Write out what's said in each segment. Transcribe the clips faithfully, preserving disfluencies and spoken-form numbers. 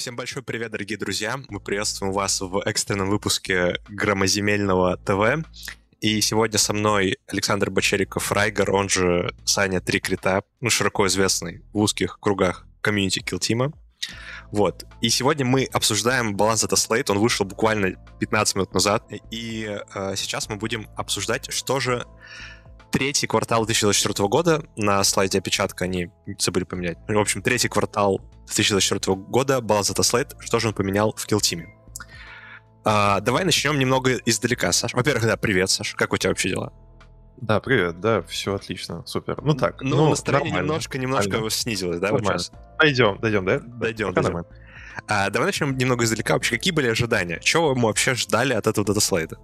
Всем большой привет, дорогие друзья! Мы приветствуем вас в экстренном выпуске Громоземельного ТВ. И сегодня со мной Александр Бочериков, Райгер, он же Саня Три Крита, ну, широко известный в узких кругах комьюнити Киллтима. Вот. И сегодня мы обсуждаем баланс Data Slate. Он вышел буквально пятнадцать минут назад. И э, сейчас мы будем обсуждать, что же третий квартал две тысячи двадцать четвёртого года, на слайде опечатка они забыли поменять. В общем, третий квартал две тысячи двадцать четвёртого года, баланс Data Slate, что же он поменял в Киллтиме. А, давай начнем немного издалека, Саш. Во-первых, да, привет, Саш. Как у тебя вообще дела? Да, привет, да, все отлично, супер. Ну так, ну, ну настроение нормально. немножко, немножко Нормально. снизилось, да, Нормально. вот сейчас? Дойдем, дойдем, да? Дойдем, Пока дойдем. нормально. А, давай начнем немного издалека. Вообще, какие были ожидания? Чего мы вообще ждали от этого Data Slate?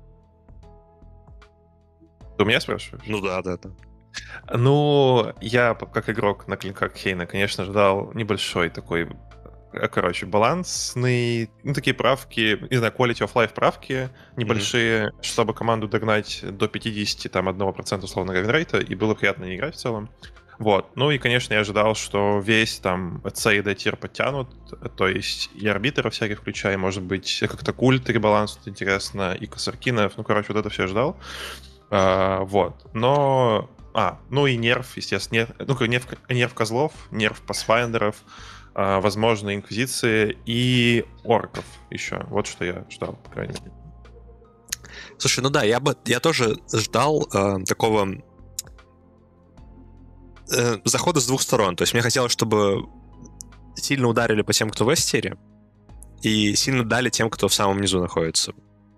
Ты у меня спрашиваешь? Ну да, да, да. Ну, я, как игрок на клинках Хейна, конечно, ждал небольшой такой, э, короче, балансный, ну, такие правки, не знаю, quality of life правки небольшие, mm-hmm. чтобы команду догнать до пятьдесят, там, одного процента условного винрейта, и было приятно не играть в целом. Вот. Ну и, конечно, я ожидал, что весь там C и D тир подтянут, то есть и арбитров всяких включая, может быть, как-то культ ребаланс, интересно, и Косаркинов, ну, короче, вот это все ждал. А, вот. Но... А, ну и нерв, естественно, нерв, ну, нерв, нерв козлов, нерв пасфайндеров, а, возможно, инквизиции и орков еще. Вот что я ждал, по крайней мере. Слушай, ну да, я бы я тоже ждал э, такого э, захода с двух сторон. То есть мне хотелось, чтобы сильно ударили по тем, кто в S-тире, и сильно дали тем, кто в самом низу находится.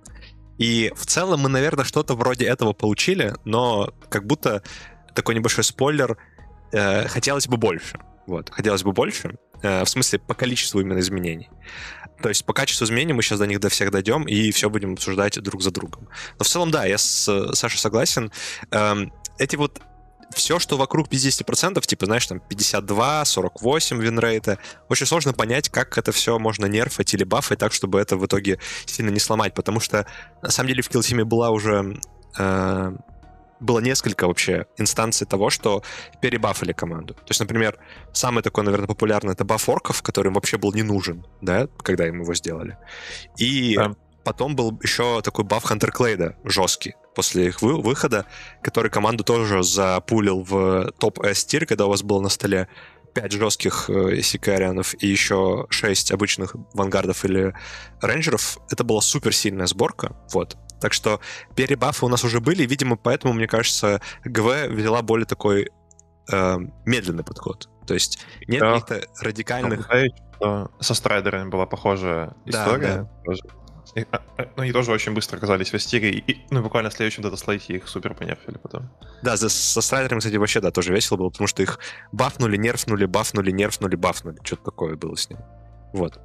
И в целом мы, наверное, что-то вроде этого получили, но как будто такой небольшой спойлер, э, хотелось бы больше. Вот, хотелось бы больше, э, в смысле по количеству именно изменений. То есть по качеству изменений мы сейчас до них до всех дойдем и все будем обсуждать друг за другом. Но в целом, да, я с Сашей согласен. Э, эти вот все, что вокруг пятьдесят процентов, типа, знаешь, там пятьдесят два, сорок восемь винрейта, очень сложно понять, как это все можно нерфать или бафать так, чтобы это в итоге сильно не сломать, потому что, на самом деле, в Киллтиме была уже... Э, было несколько вообще инстанций того, что перебафали команду. То есть, например, самый такой, наверное, популярный — это баф орков, который им вообще был не нужен, да, когда им его сделали. И... Да. Потом был еще такой баф Хантерклейда, жесткий, после их вы- выхода, который команду тоже запулил в топ-S-тир, когда у вас было на столе пять жестких э, сикарианов и еще шесть обычных вангардов или рейнджеров. Это была суперсильная сборка, вот. Так что перебафы у нас уже были, и, видимо, поэтому, мне кажется, ГВ взяла более такой э, медленный подход. То есть нет да. каких-то радикальных... Ну, со страйдерами была похожая история. Да, да. И, ну, они тоже очень быстро оказались в S-тире, и, ну, буквально в следующем дата-слейте их супер понерфили потом. Да, за, со страйдерами, кстати, вообще, да, тоже весело было, потому что их бафнули, нерфнули, бафнули, нерфнули, бафнули. Что-то такое было с ним. Вот.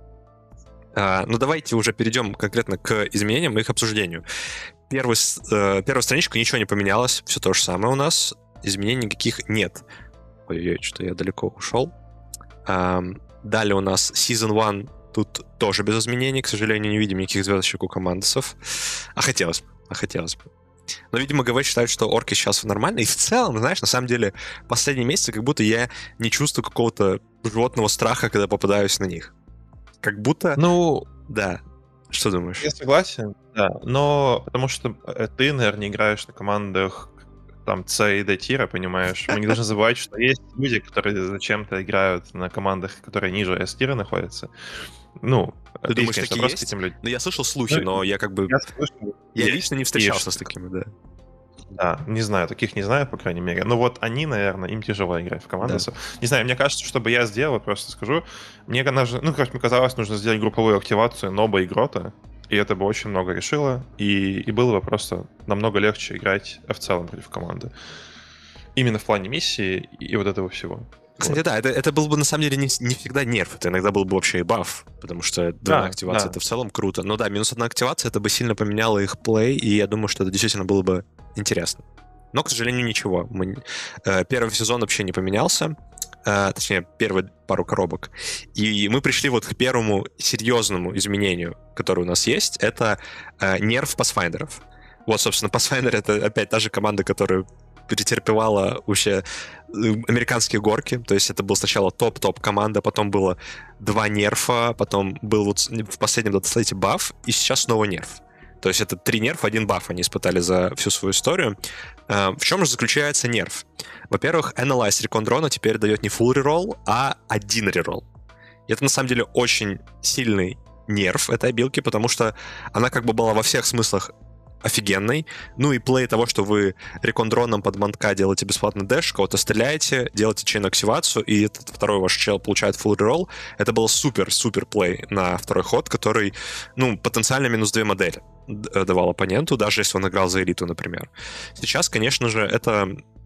А, ну, давайте уже перейдем конкретно к изменениям и их обсуждению. Первый, э, первая страничка, ничего не поменялось, все то же самое у нас, изменений никаких нет. Ой-ой-ой, что-то я далеко ушел. А, далее у нас Season один. Тут тоже без изменений, к сожалению, не видим никаких звездочек у командосов. А хотелось бы, а хотелось бы. Но, видимо, ГВ считают, что орки сейчас нормально. И в целом, знаешь, на самом деле, последние месяцы как будто я не чувствую какого-то животного страха, когда попадаюсь на них. Как будто... Ну... Да. Что думаешь? Я согласен, да. Но потому что ты, наверное, играешь на командах там C и D тира, понимаешь? Мы не должны забывать, что есть люди, которые зачем-то играют на командах, которые ниже S тира находятся. Ну, ты думаешь, такие есть? Этим людям. Ну, я слышал слухи, ну, но я как бы... Я, слышал, я есть, лично не встречался есть. с такими, да. Да, не знаю, таких не знаю, по крайней мере. Но вот они, наверное, им тяжело играть в команду. Да. Не знаю, мне кажется, чтобы я сделал, просто скажу, мне, ну, как мне казалось, нужно сделать групповую активацию Ноба и Грота, и это бы очень много решило, и, и было бы просто намного легче играть в целом против команды. Именно в плане миссии и, и вот этого всего. Кстати, вот. да, это, это был бы на самом деле не, не всегда нерф, это иногда был бы вообще и баф, потому что двойная да, активация да. это в целом круто. Но да, минус одна активация, это бы сильно поменяло их плей, и я думаю, что это действительно было бы интересно. Но, к сожалению, ничего. Мы, э, первый сезон вообще не поменялся, э, точнее, первые пару коробок. И мы пришли вот к первому серьезному изменению, которое у нас есть, это э, нерф пасфайндеров. Вот, собственно, Pathfinder — это опять та же команда, которую претерпевала вообще американские горки, то есть это был сначала топ-топ команда, потом было два нерфа, потом был вот в последнем датаслейте баф, и сейчас снова нерф. То есть это три нерфа, один баф они испытали за всю свою историю. В чем же заключается нерф? Во-первых, Analyze Recon Drone теперь дает не full reroll, а один reroll. И это на самом деле очень сильный нерф этой обилки, потому что она как бы была во всех смыслах офигенной. Ну и плей того, что вы рекондроном под мантка делаете бесплатный дэш, кого-то стреляете, делаете чейн-активацию, и этот второй ваш чел получает full reroll. Это был супер-супер плей на второй ход, который, ну, потенциально минус две модели давал оппоненту, даже если он играл за элиту, например. Сейчас, конечно же, это,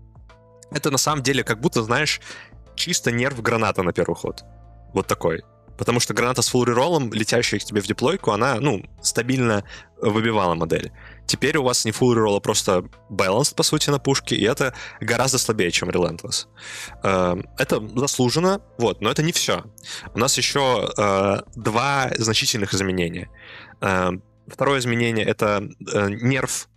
это на самом деле как будто, знаешь, чисто нерв граната на первый ход. Вот такой. Потому что граната с full рероллом, летящая к тебе в деплойку, она, ну, стабильно выбивала модель. Теперь у вас не full reroll, а просто balanced, по сути, на пушке, и это гораздо слабее, чем Relentless. Это заслуженно, вот, но это не все. У нас еще два значительных изменения. Второе изменение — это нерв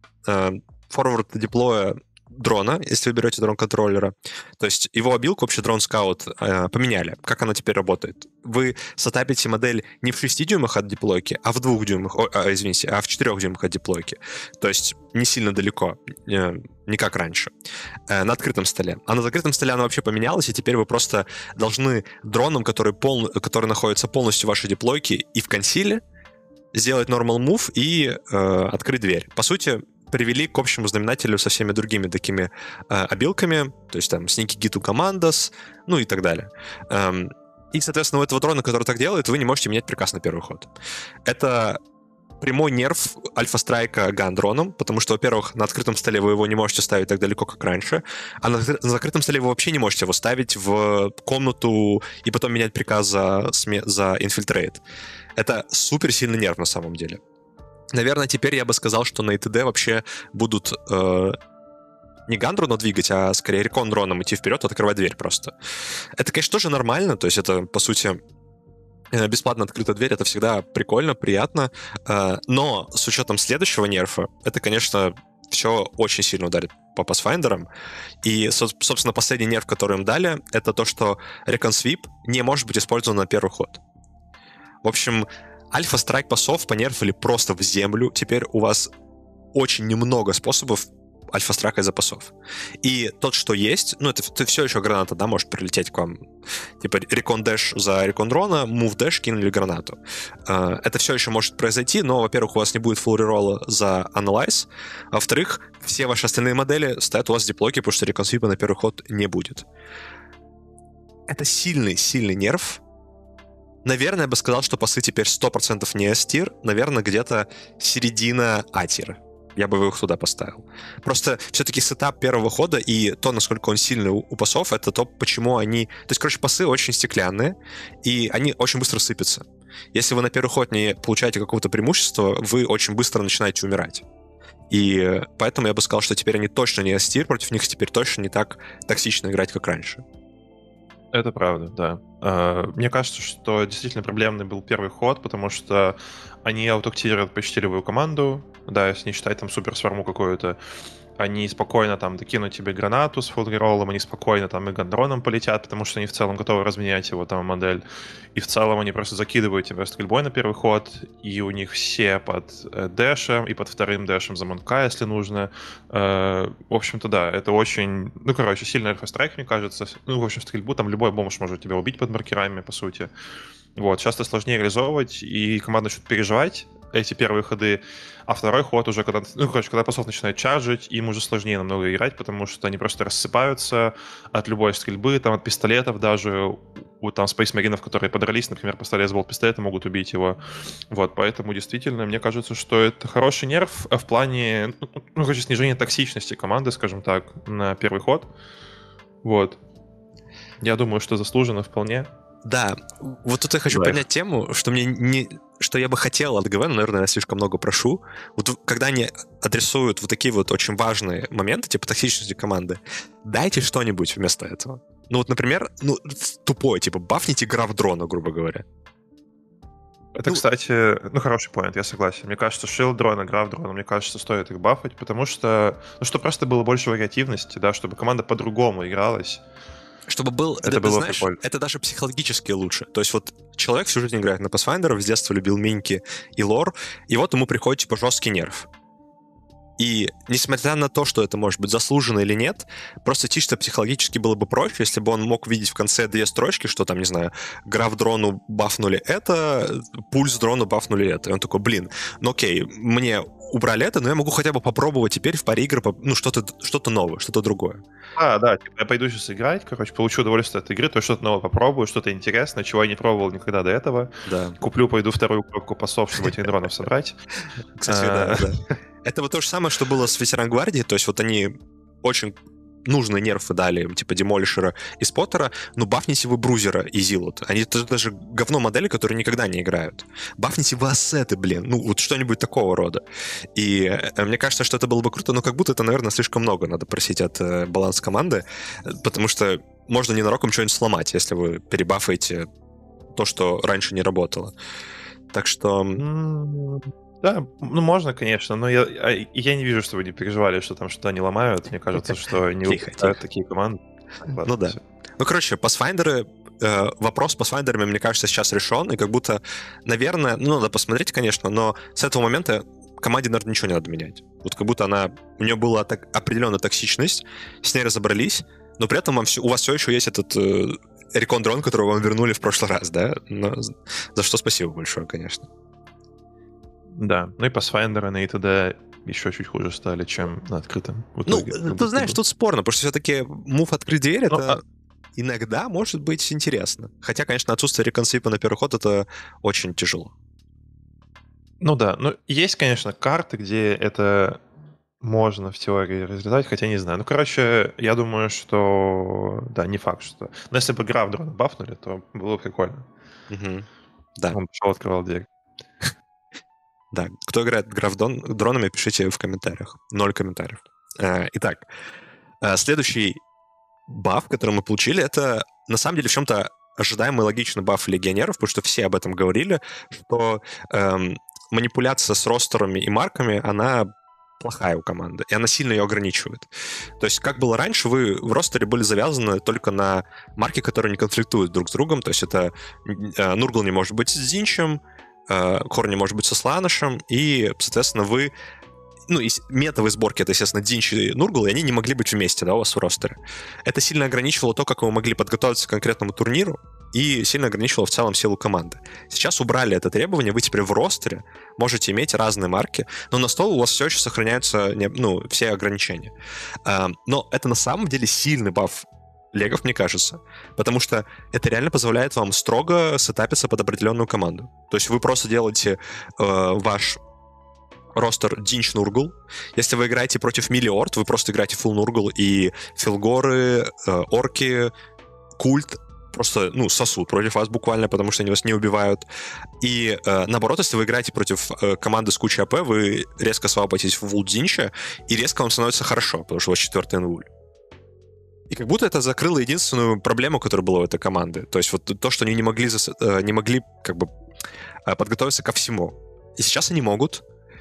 forward деплоя дрона, если вы берете дрон-контроллера. То есть его обилку вообще дрон-скаут э, поменяли. Как она теперь работает? Вы сетапите модель не в шести дюймах от деплойки, а в двух дюймах, о, а, извините, а в четырех дюймах от деплойки. То есть не сильно далеко, э, не как раньше. Э, на открытом столе. А на закрытом столе она вообще поменялась, и теперь вы просто должны дроном, который, пол, который находится полностью в вашей деплойке и в консиле, сделать normal move и э, открыть дверь. По сути, привели к общему знаменателю со всеми другими такими э, обилками, то есть там Sneaky Git у Commandos, ну и так далее. Эм, и, соответственно, у этого дрона, который так делает, вы не можете менять приказ на первый ход. Это прямой нерв альфа-страйка ган-дроном, потому что, во-первых, на открытом столе вы его не можете ставить так далеко, как раньше, а на, на закрытом столе вы вообще не можете его ставить в комнату и потом менять приказ за, за инфильтрейт. Это супер сильный нерв на самом деле. Наверное, теперь я бы сказал, что на и ти ди вообще будут э, не ган-дроном двигать, а скорее рекон-дроном идти вперед, открывать дверь просто. Это, конечно, тоже нормально, то есть это, по сути, бесплатно открытая дверь, это всегда прикольно, приятно, э, но с учетом следующего нерфа, это, конечно, все очень сильно ударит по пасфайндерам. И, собственно, последний нерф, который им дали, это то, что Recon Sweep не может быть использован на первый ход. В общем, альфа-страйк пасов понерфили просто в землю. Теперь у вас очень немного способов альфа-страйка из-за пасов. И тот, что есть, ну, это, это все еще граната, да, может прилететь к вам. Типа рекон-дэш за рекон-дрона, мув-дэш кинули гранату. Это все еще может произойти, но, во-первых, у вас не будет full реролла за Analyze, а во-вторых, все ваши остальные модели стоят у вас в деплойке, потому что рекон-свипа на первый ход не будет. Это сильный-сильный нерв. Наверное, я бы сказал, что пасы теперь сто процентов не S-тир, наверное, где-то середина А-тира. Я бы их туда поставил. Просто все-таки сетап первого хода и то, насколько он сильный у, у пасов, это то, почему они... То есть, короче, пасы очень стеклянные, и они очень быстро сыпятся. Если вы на первый ход не получаете какого-то преимущества, вы очень быстро начинаете умирать. И поэтому я бы сказал, что теперь они точно не S-тир, против них теперь точно не так токсично играть, как раньше. Это правда, да. Мне кажется, что действительно проблемный был первый ход, потому что они аутоактивируют почти любую команду, да, если не считать там суперсварму какую-то, они спокойно там докинут тебе гранату с фулл-рероллом, они спокойно там и гандроном полетят, потому что они в целом готовы разменять его там модель, и в целом они просто закидывают тебя стрельбой на первый ход, и у них все под э, дэшем, и под вторым дэшем за монка, если нужно. Э, в общем-то, да, это очень, ну, короче, сильный альфа-страйк, мне кажется. Ну, в общем, стрельбу там любой бомж может тебя убить под маркерами, по сути. Вот, часто сложнее реализовывать, и команда начнет переживать эти первые ходы, а второй ход уже, когда, ну, короче, когда пасов начинают чаржить, им уже сложнее намного играть, потому что они просто рассыпаются от любой стрельбы, там, от пистолетов даже, у там спейс-маринов, которые подрались, например, поставили с пистолета, могут убить его. Вот, поэтому действительно, мне кажется, что это хороший нерв в плане, ну, короче, снижения токсичности команды, скажем так, на первый ход. Вот. Я думаю, что заслуженно вполне. Да, вот тут я хочу Да. поднять тему, что мне не, что я бы хотел от ГВ, но, наверное, я слишком много прошу. Вот когда они адресуют вот такие вот очень важные моменты, типа токсичности команды, дайте что-нибудь вместо этого. Ну вот, например, ну, тупое, типа, бафните граф дрона, грубо говоря. Это, Ну, кстати, ну, хороший поинт, я согласен. Мне кажется, Shield Drone и Graph Drone, мне кажется, стоит их бафать, потому что, ну, что просто было больше вариативности, да, чтобы команда по-другому игралась. чтобы был, Это ты, ты было знаешь, прикольно. это даже психологически лучше. То есть вот человек всю жизнь играет на Pathfinder, с детства любил миньки и лор, и вот ему приходит, типа, жесткий нерв. И несмотря на то, что это может быть заслуженно или нет, просто чисто психологически было бы проще, если бы он мог видеть в конце две строчки, что там, не знаю, граф дрону бафнули это, пульс дрону бафнули это. И он такой, блин, ну окей, мне убрали это, но я могу хотя бы попробовать теперь в паре игр, ну, что-то, что-то новое, что-то другое. А, да, типа, я пойду сейчас играть, короче, получу удовольствие от игры, то что-то новое попробую, что-то интересное, чего я не пробовал никогда до этого. Да. Куплю, пойду вторую коробку пасов, чтобы этих дронов собрать. Кстати, да, да. Это вот то же самое, что было с ветеран гвардии, то есть вот они очень нужные нерфы дали им, типа Демолишера и Споттера, но бафните вы Брузера и Зилот. Они это даже говно модели, которые никогда не играют. Бафните вы ассеты, блин, ну вот что-нибудь такого рода. И э, мне кажется, что это было бы круто, но как будто это, наверное, слишком много надо просить от э, баланс команды, потому что можно ненароком что-нибудь сломать, если вы перебафаете то, что раньше не работало. Так что... Да, ну можно, конечно, но я, я не вижу, что вы не переживали, что там что-то они ломают. Мне кажется, что не выпускают такие команды. Ну да. Ну, короче, Pathfinder, э, вопрос с Pathfinder, мне кажется, сейчас решен, и как будто, наверное, ну, надо посмотреть, конечно, но с этого момента команде, наверное, ничего не надо менять. Вот как будто она, у нее была так, определенная токсичность, с ней разобрались, но при этом вам все, у вас все еще есть этот э, Recon Drone, которого вам вернули в прошлый раз, да? Но, за что спасибо большое, конечно. Да, ну и Pathfinder на и т.д. еще чуть хуже стали, чем на открытом. Ну, ты знаешь, тут спорно, потому что все-таки мув «Открыть дверь» — это а... иногда может быть интересно. Хотя, конечно, отсутствие реконсвипа на первый ход — это очень тяжело. Ну да, ну есть, конечно, карты, где это можно в теории разлетать, хотя не знаю. Ну, короче, я думаю, что... Да, не факт, что... Но если бы Граф дрона бафнули, то было бы прикольно. Угу. Да. Он пошел, открывал дверь. Да, кто играет граф дронами, пишите в комментариях. Ноль комментариев. Итак, следующий баф, который мы получили, это на самом деле в чем-то ожидаемый логичный баф легионеров, потому что все об этом говорили, что эм, манипуляция с ростерами и марками, она плохая у команды, и она сильно ее ограничивает. То есть, как было раньше, вы в ростере были завязаны только на марки, которые не конфликтуют друг с другом, то есть это э, Нургл не может быть с Динчем, Корни может быть со Сланышем, и, соответственно, вы... Ну, и метовые сборки — это, естественно, Динч и Нургл, и они не могли быть вместе, да, у вас в ростере. Это сильно ограничивало то, как вы могли подготовиться к конкретному турниру, и сильно ограничивало в целом силу команды. Сейчас убрали это требование, вы теперь в ростере можете иметь разные марки, но на стол у вас все еще сохраняются, ну, все ограничения. Но это на самом деле сильный баф легов, мне кажется, потому что это реально позволяет вам строго сетапиться под определенную команду. То есть вы просто делаете э, ваш ростер Динч Нургл. Если вы играете против Миллиорд, вы просто играете фулл Нургл, и Филгоры, э, Орки, Культ просто, ну, сосут против вас буквально, потому что они вас не убивают. И э, наоборот, если вы играете против э, команды с кучей АП, вы резко свапаетесь в Вул Динча, и резко вам становится хорошо, потому что у вас четвертый инвуль. И как будто это закрыло единственную проблему, которая была у этой команды. То есть вот то, что они не могли, не могли как бы подготовиться ко всему. И сейчас они могут.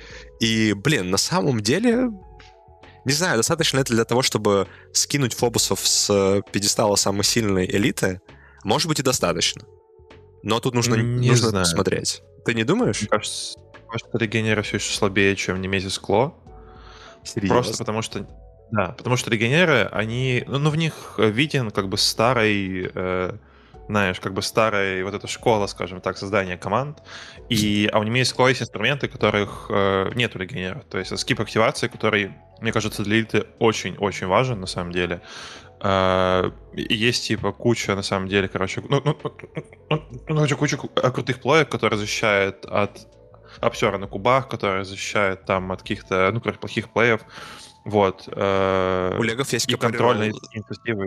И, блин, на самом деле, не знаю, достаточно это для того, чтобы скинуть фобусов с пьедестала самой сильной элиты. Может быть, и достаточно. Но тут нужно, нужно посмотреть. Ты не думаешь? Мне кажется, что регенеры все еще слабее, чем Немезис Кло. Серьезно? Просто потому что... Да, потому что регенеры, они, ну, ну в них виден как бы старый, э, знаешь, как бы старая вот эта школа, скажем так, создания команд, и, а у них есть есть инструменты, которых э, нету регенеров, то есть скип активации, который, мне кажется, для элиты очень-очень важен на самом деле. Э, есть типа куча, на самом деле, короче, ну, ну, ну, ну куча крутых плоек, которые защищают от обсера на кубах, которые защищают там от каких-то, ну, короче, плохих плеев. Вот. Э, у легов есть и контрольные интенсивные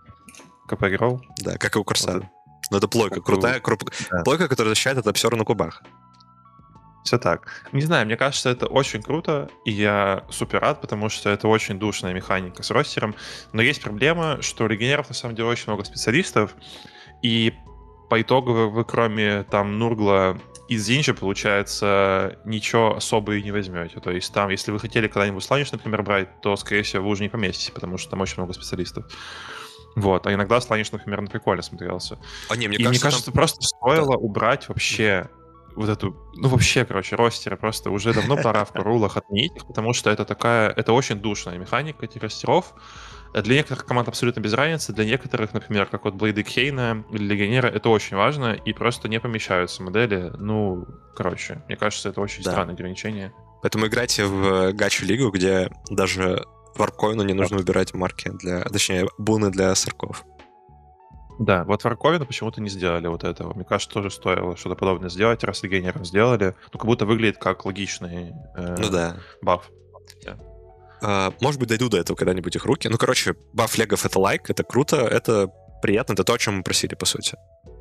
КП Герол. Да, как и у Корса. Вот. Но это плойка, как крутая у... круп... да. плойка, которая защищает от обсера на кубах. Все так. Не знаю, мне кажется, это очень круто, и я супер рад, потому что это очень душная механика с ростером. Но есть проблема, что у регенеров на самом деле очень много специалистов, и по итогу вы, кроме там Нургла и Зинча, получается, ничего особо и не возьмете. То есть там, если вы хотели когда-нибудь Slanish, например, брать, то, скорее всего, вы уже не поместите, потому что там очень много специалистов. Вот. А иногда Slanish, например, на приколе смотрелся. А не, мне и кажется, мне кажется, там... просто стоило да. убрать вообще вот эту... Ну, вообще, короче, ростеры. Просто уже давно пора в рулах отменить их, потому что это такая... Это очень душная механика этих ростеров. Для некоторых команд абсолютно без разницы, для некоторых, например, как вот Блейды Кейна или Легионера, это очень важно, и просто не помещаются модели. Ну, короче, мне кажется, это очень Да. странное ограничение. Поэтому играйте в гачу-лигу, где даже варкоину не нужно выбирать марки для... Точнее, буны для сырков. Да, вот Варковину почему-то не сделали вот этого. Мне кажется, тоже стоило что-то подобное сделать, раз Легионеров сделали. Ну, как будто выглядит как логичный э, Ну да. баф. Uh, может быть, дойду до этого когда-нибудь их руки. Ну, короче, баф легов — это лайк, это круто, это приятно, это то, о чем мы просили, по сути.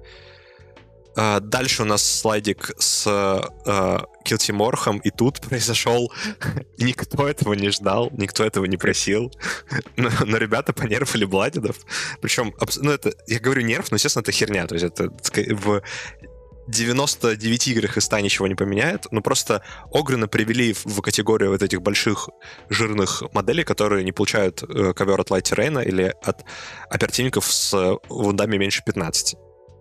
Uh, дальше у нас слайдик с uh, Килти Морхом, и тут произошел... Никто этого не ждал, никто этого не просил, но, но ребята понерфили Бладидов. Причем, ну, это, я говорю нерф, но, естественно, это херня. То есть это в девяноста девяти играх из ста ничего не поменяет, но просто Огрена привели в, в категорию вот этих больших жирных моделей, которые не получают э, ковер от Light Terrain или от оперативников с э, вундами меньше пятнадцати.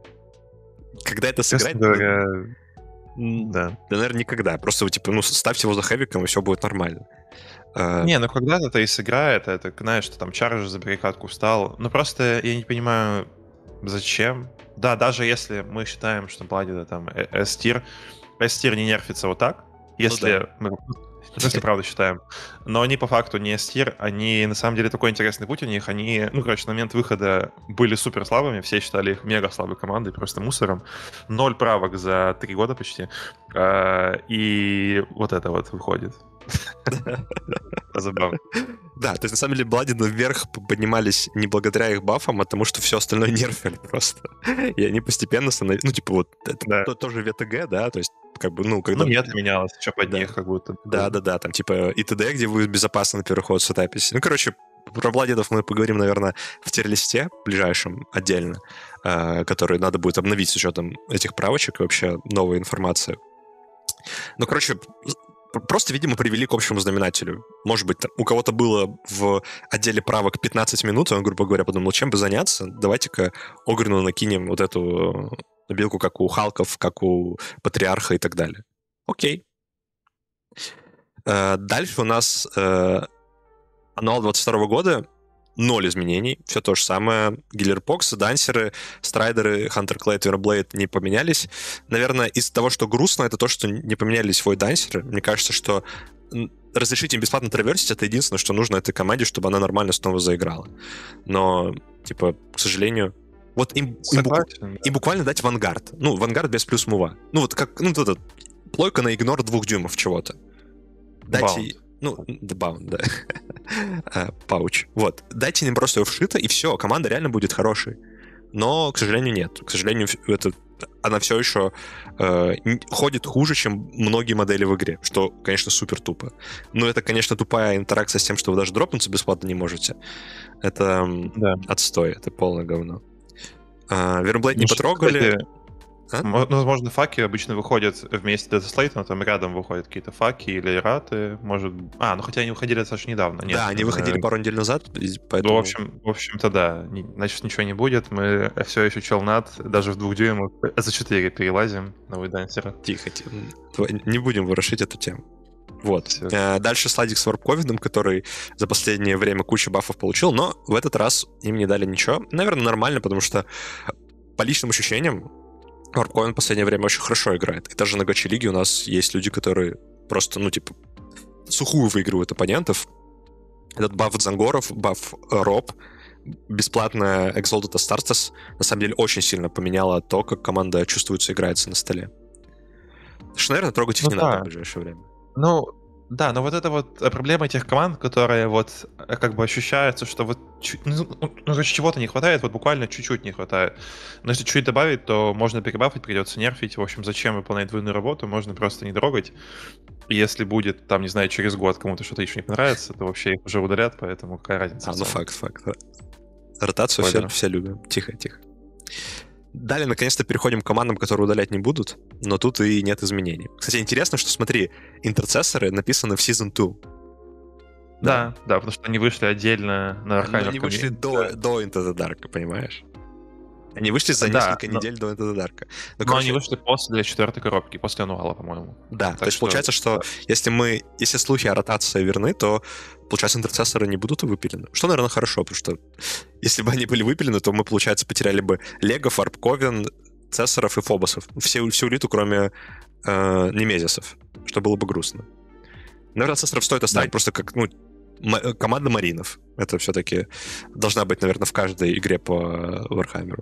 Когда это сыграть... Говоря, да. Да, наверное, никогда. Просто, типа, ну, ставьте его за хэвиком, и все будет нормально. Не, ну когда-то это и сыграет, это, знаешь, что там Чарж за баррикадку встал. Ну просто я не понимаю, зачем. Да, даже если мы считаем, что Бладида там S-тир, S-тир не нерфится вот так, если ну, да. мы если правда считаем. Но они по факту не S-тир, они на самом деле такой интересный путь у них. Они, ну, короче, на момент выхода были супер слабыми, все считали их мега слабой командой, просто мусором. Ноль правок за три года почти. И вот это вот выходит. Забавно. Да, то есть на самом деле Бладины вверх поднимались не благодаря их бафам, а потому что все остальное нерфили просто. И они постепенно становились... Ну, типа вот, это да. то, тоже ВТГ, да, то есть как бы, ну, когда... Ну, нет, менялось, что под да. них как будто. Да-да-да, там типа ИТД, где будет безопасно на первый ход сетапись. Ну, короче, про Бладидов мы поговорим, наверное, в тир-листе ближайшем отдельно, э, который надо будет обновить с учетом этих правочек и вообще новой информации. Ну, короче... Просто, видимо, привели к общему знаменателю. Может быть, у кого-то было в отделе правок пятнадцать минут, и он, грубо говоря, подумал, чем бы заняться, давайте-ка Огрену накинем вот эту билку, как у Халков, как у Патриарха и так далее. Окей. Дальше у нас аннуал двадцать второго года. Ноль изменений, все то же самое. Гиллерпоксы, дансеры, страйдеры, Хантерклейд, Верблейд не поменялись. Наверное, из того, что грустно, это то, что не поменялись свой дансеры. Мне кажется, что разрешить им бесплатно траверсить — это единственное, что нужно этой команде, чтобы она нормально снова заиграла. Но, типа, к сожалению... Вот им, им, бу- им буквально дать вангард. Ну, вангард без плюс мува. Ну, вот как, ну, вот эта плойка на игнор двух дюймов чего-то. Дайте... Ну, дебаун, да. Пауч. Вот. Дайте им просто его вшито, и все, команда реально будет хорошей. Но, к сожалению, нет. К сожалению, это, она все еще э, ходит хуже, чем многие модели в игре, что, конечно, супер тупо. Но это, конечно, тупая интеракция с тем, что вы даже дропнуться бесплатно не можете. Это да. отстой, это полное говно. А, Верблейд не потрогали. Кстати... А? Ну, возможно, факи обычно выходят вместе с Дезаслейтом, там рядом выходят какие-то факи или раты, может... А, ну хотя они выходили достаточно недавно. Нет, да, они выходили э... пару недель назад, поэтому... Ну, в, общем, в общем-то, да. Значит, ничего не будет. Мы все еще челнат, даже в двух дюймах за четыре перелазим на дансера. Тихо, тихо. Не будем ворошить эту тему. Вот. Все. Дальше слайдик с варп-ковидом, который за последнее время кучу бафов получил, но в этот раз им не дали ничего. Наверное, нормально, потому что по личным ощущениям Варпковин в последнее время очень хорошо играет. И даже на гачи-лиге у нас есть люди, которые просто, ну, типа, сухую выигрывают оппонентов. Этот баф Дзангоров, баф Роб, бесплатная Exalted Astartes на самом деле очень сильно поменяла то, как команда чувствуется и играется на столе. Что, наверное, трогать их ну, не да. надо в ближайшее время. Ну, да, но вот это вот проблема этих команд, которые вот как бы ощущается, что вот ну, ну, чего-то не хватает, вот буквально чуть-чуть не хватает. Но если чуть добавить, то можно перебафить, придется нерфить. В общем, зачем выполнять двойную работу, можно просто не трогать. Если будет, там, не знаю, через год кому-то что-то еще не понравится, то вообще их уже удалят, поэтому какая разница? А, ну факт, факт. Ротацию все, все любим. Тихо, тихо. Далее, наконец-то, переходим к командам, которые удалять не будут, но тут и нет изменений. Кстати, интересно, что, смотри, интерцессоры написаны в Season два. Да, да, да, потому что они вышли отдельно на Warhammer. Но они вышли до, до Into the Dark, понимаешь? Они вышли за да, несколько но... недель до Into the Dark. Но, но короче... они вышли после четвертой коробки, после ануала, по-моему. Да, так то есть что... получается, что да. если мы, если слухи о ротации верны, то, получается, интерцессоры не будут выпилены. Что, наверное, хорошо, потому что если бы они были выпилены, то мы, получается, потеряли бы Лего, Фарбковен, Цессоров и Фобосов. Все, всю элиту, кроме э, Немезисов, что было бы грустно. Наверное, Цессоров стоит оставить да. просто как, ну, м- команда Маринов. Это все-таки должна быть, наверное, в каждой игре по Warhammer.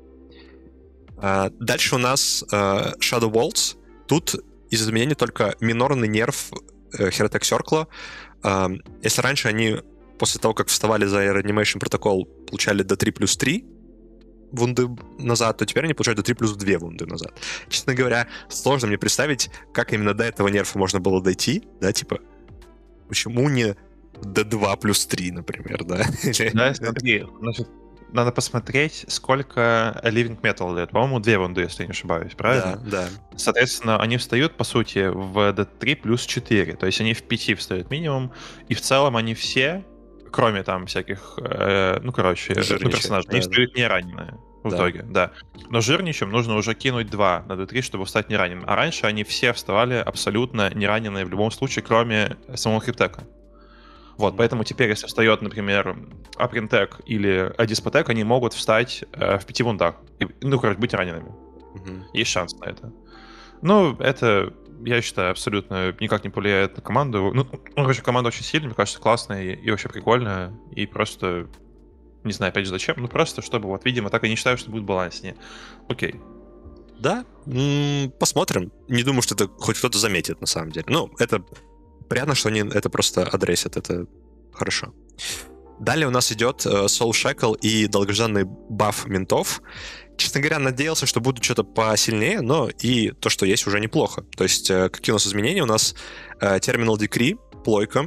Uh, дальше у нас uh, Shadow Waltz. Тут из изменений только минорный нерв uh, Heretics Circle. Uh, если раньше они после того, как вставали за Reanimation Protocol, получали до три плюс три вунды назад, то теперь они получают до три плюс два вунды назад. Честно говоря, сложно мне представить, как именно до этого нерфа можно было дойти, да, типа, почему не до два плюс три, например, да? Да, смотри, значит, надо посмотреть, сколько Living Metal дает. По-моему, две вунды, если я не ошибаюсь, правильно? Да, да. Соответственно, они встают, по сути, в ди три плюс четыре. То есть они в пяти встают минимум. И в целом они все, кроме там всяких, э, ну, короче, ну, персонажей, да, они встают да. не раненые в да. итоге, да. Но жирничим нужно уже кинуть два на ди три, чтобы встать не раненым. А раньше они все вставали абсолютно не раненые в любом случае, кроме самого хиптека. Вот, поэтому теперь, если встает, например, Апринтек или Адиспотек, они могут встать э, в пяти вундах. И, ну, короче, быть ранеными. Mm-hmm. Есть шанс на это. Ну, это, я считаю, абсолютно никак не повлияет на команду. Ну, ну короче, команда очень сильная, мне кажется, классная и, и вообще прикольная. И просто, не знаю, опять же, зачем. Ну, просто, чтобы, вот, видимо, так и не считаю, что будет баланснее. Окей. Да, м-м, посмотрим. Не думаю, что это хоть кто-то заметит, на самом деле. Ну, это... Приятно, что они это просто адресят, это хорошо. Далее у нас идет Soul Shackle и долгожданный баф ментов. Честно говоря, надеялся, что будут что-то посильнее, но и то, что есть, уже неплохо. То есть какие у нас изменения? У нас Terminal Decree, плойка.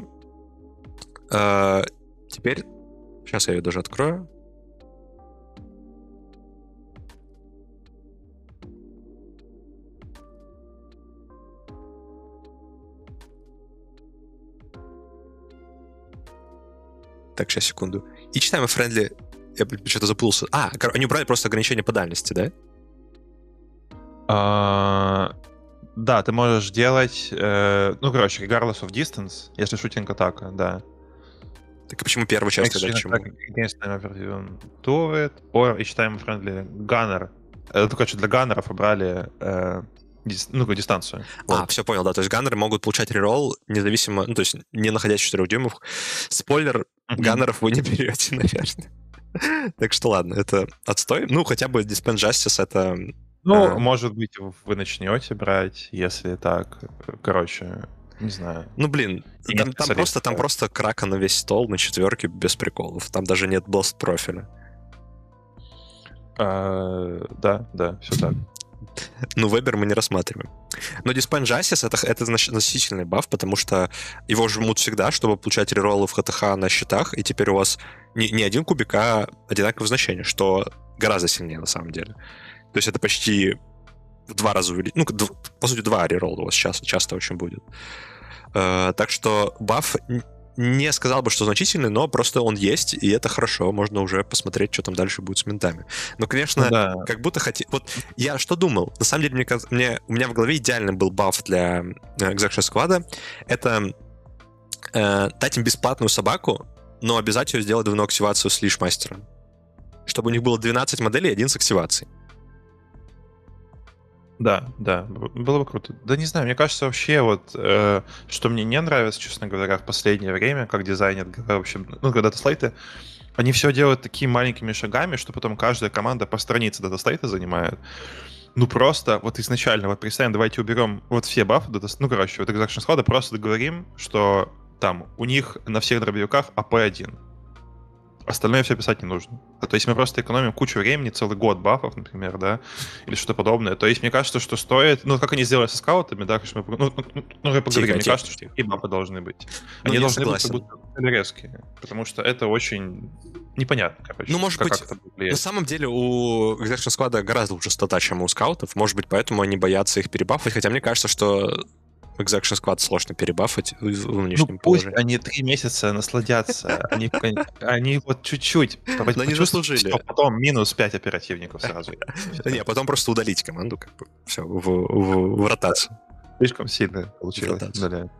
Теперь, сейчас я ее даже открою. Так, сейчас, секунду. И читаем френдли... Я что-то запутался. А, они убрали просто ограничение по дальности, да? А, да, ты можешь делать... Э, ну, короче, regardless of distance, если шутинг-атака, да. Так а почему первая часть тогда к чему? Do it, or, и читаем френдли gunner. Это, короче, для ганнеров убрали... Э, ну, дистанцию. А, вот. Все понял, да. То есть ганнеры могут получать реролл независимо, ну, то есть не находясь в четырёх дюймах. Спойлер, mm-hmm. ганнеров вы не берете, наверное. Так что ладно, это отстой. Ну, хотя бы Dispense Justice это... Ну, а... может быть, вы начнете брать, если так. Короче, не знаю. Ну, блин, там, там, просто, там просто крака на весь стол на четверке без приколов. Там даже нет бласт профиля. А, да, да, все так. Ну, Вебер мы не рассматриваем. Но Dispense Justice это, это значительный баф, потому что его жмут всегда, чтобы получать рероллы в ХТХ на счетах, и теперь у вас не, не один кубик, а одинаковое значение, что гораздо сильнее на самом деле. То есть это почти в два раза увеличить. Ну, по сути, два реролла у вас часто, часто очень будет. Uh, так что баф не сказал бы, что значительный, но просто он есть, и это хорошо. Можно уже посмотреть, что там дальше будет с ментами. Но, конечно, ну, да. как будто хотел... Вот я что думал? На самом деле, мне, мне, у меня в голове идеальный был баф для Execution Squad. Это э, дать им бесплатную собаку, но обязать ее сделать двойную активацию с лиш-мастером. Чтобы у них было двенадцать моделей и один с активацией. Да, да, было бы круто. Да не знаю, мне кажется, вообще вот, э, что мне не нравится, честно говоря, в последнее время, как дизайнер, в общем, ну, когда дата-слейты, они все делают такими маленькими шагами, что потом каждая команда по странице дата-слейта занимает. Ну, просто вот изначально, вот представим, давайте уберем вот все бафы, дата, ну, короче, вот Execution Squad, просто договорим, что там у них на всех дробовиках эй пи один. Остальное все писать не нужно. То есть мы просто экономим кучу времени, целый год бафов, например, да, или что-то подобное. То есть мне кажется, что стоит... Ну, как они сделали со скаутами, да, конечно, мы, ну, ну, ну, я поговорим, мне кажется, что и бафы должны быть. Они ну, должны согласен. быть как будто резкие, потому что это очень... непонятно, короче. Ну, может как, быть, как это будет на влиять. самом деле у Execution Squad гораздо лучше стата, чем у скаутов. Может быть, поэтому они боятся их перебафать. Хотя мне кажется, что Execution Squad сложно перебафать в, в Ну, нынешнем пусть положении. они три месяца насладятся. Они, они вот чуть-чуть Но они почувствуют, заслужили. всё, потом минус пять оперативников сразу. Не, потом просто удалить команду, как бы, все, в, в, в ротацию. Слишком сильно получилось. Ротацию. Да.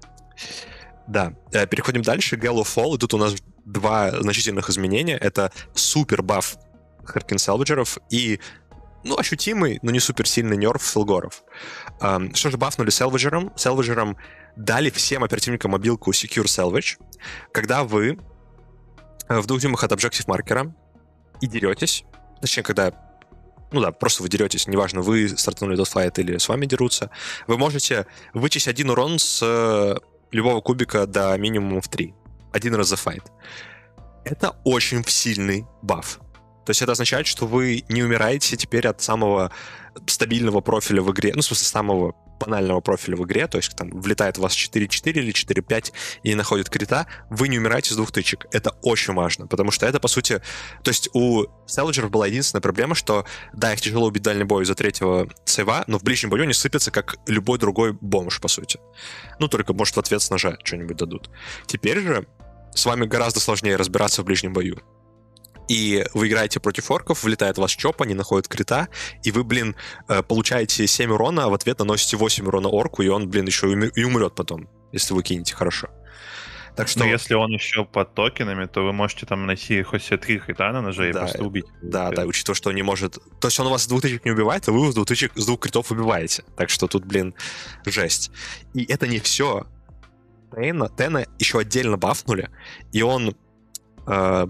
Да, Э, переходим дальше. Gale of Fall, и тут у нас два значительных изменения. Это супер баф Харкин Селвиджеров и, ну, ощутимый, но не супер сильный нерф Филгоров. Эм, Что же бафнули Селвиджером? Селвиджерам дали всем оперативникам мобилку Secure Salvage, когда вы э, в двух дюймах от объектив маркера и деретесь, точнее, когда, ну да, просто вы деретесь, неважно, вы стартанули этот файт или с вами дерутся, вы можете вычесть один урон с э, любого кубика до минимума в три. Один раз за файт. Это очень сильный баф. То есть это означает, что вы не умираете теперь от самого стабильного профиля в игре, ну, в смысле, самого банального профиля в игре, то есть там влетает у вас четыре четыре или четыре пять и находит крита, вы не умираете с двух тычек. Это очень важно, потому что это, по сути... То есть у Селджеров была единственная проблема, что, да, их тяжело убить дальний бой из-за третьего сейва, но в ближнем бою они сыпятся, как любой другой бомж, по сути. Ну, только, может, в ответ с ножа что-нибудь дадут. Теперь же с вами гораздо сложнее разбираться в ближнем бою. И вы играете против орков, влетает в вас чоп, они находят крита, и вы, блин, получаете семь урона, а в ответ наносите восемь урона орку, и он, блин, еще и умрет потом, если вы кинете хорошо. Так что... Но если он еще под токенами, то вы можете там найти хоть все три хита на ноже и да, просто убить. Да, да, учитывая, что он не может... То есть он вас с двух тычек не убивает, а вы его с двух, тычек, с двух критов убиваете. Так что тут, блин, жесть. И это не все. Тена, Тена еще отдельно бафнули, и он... Э,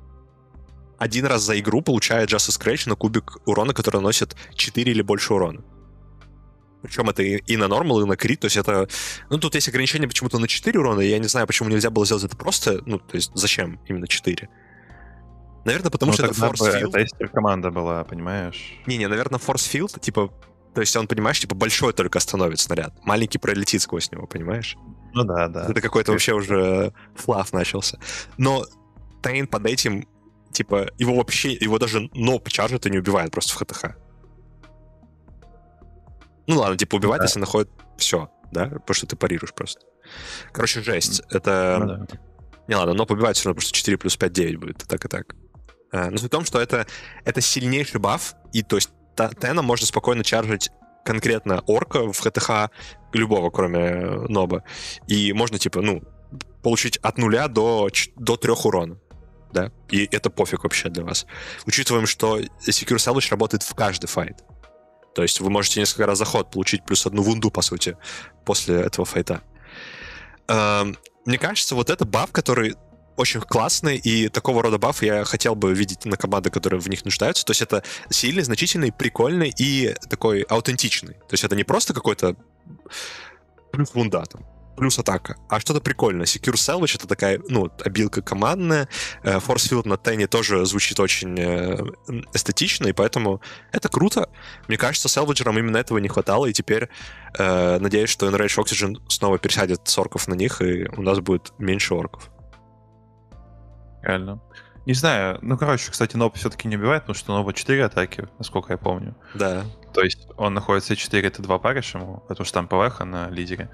один раз за игру получает Justice Scratch на кубик урона, который наносит четыре или больше урона. Причем это и, и на нормал, и на крит, то есть это... Ну, тут есть ограничение почему-то на четыре урона, и я не знаю, почему нельзя было сделать это просто, ну, то есть зачем именно четыре? Наверное, потому ну, что это Force Field. Это если команда была, понимаешь? Не-не, наверное, Force Field, типа... То есть он, понимаешь, типа большой только остановит снаряд. Маленький пролетит сквозь него, понимаешь? Ну да, да. Это какой-то вообще уже флаф начался. Но Тейн под этим, типа, его вообще, его даже ноб чаржит и не убивает просто в ХТХ. Ну ладно, типа убивает, да. Если находит все, да, потому что ты парируешь просто. Короче, жесть. Это... Ну, да. Не ладно, но побивает все равно, потому что четыре плюс пять девять будет, и так и так. Но суть в том, что это, это сильнейший баф, и то есть Тена можно спокойно чаржить конкретно орка в ХТХ, любого, кроме ноба. И можно, типа, ну, получить от нуля до, до трех урона. Да? И это пофиг вообще для вас. Учитываем, что Secure Salvage работает в каждый файт. То есть вы можете несколько раз за ход получить плюс одну вунду, по сути, после этого файта. Эм, мне кажется, вот это баф, который очень классный, и такого рода баф я хотел бы видеть на команды, которые в них нуждаются. То есть это сильный, значительный, прикольный и такой аутентичный. То есть это не просто какой-то плюс вунда, там, плюс атака, а что-то прикольное. Secure Salvage — это такая, ну, обилка командная. Force Field на Тене тоже звучит очень эстетично, и поэтому это круто. Мне кажется, Salvager'ам именно этого не хватало, и теперь э, надеюсь, что Enrage Oxygen снова пересядет с орков на них, и у нас будет меньше орков. Реально. Не знаю, ну, короче, кстати, Ноб все-таки не убивает, потому что у Ноба четыре атаки, насколько я помню. Да. То есть он находится четыре, это два париш ему, потому что там ПВХ на лидере.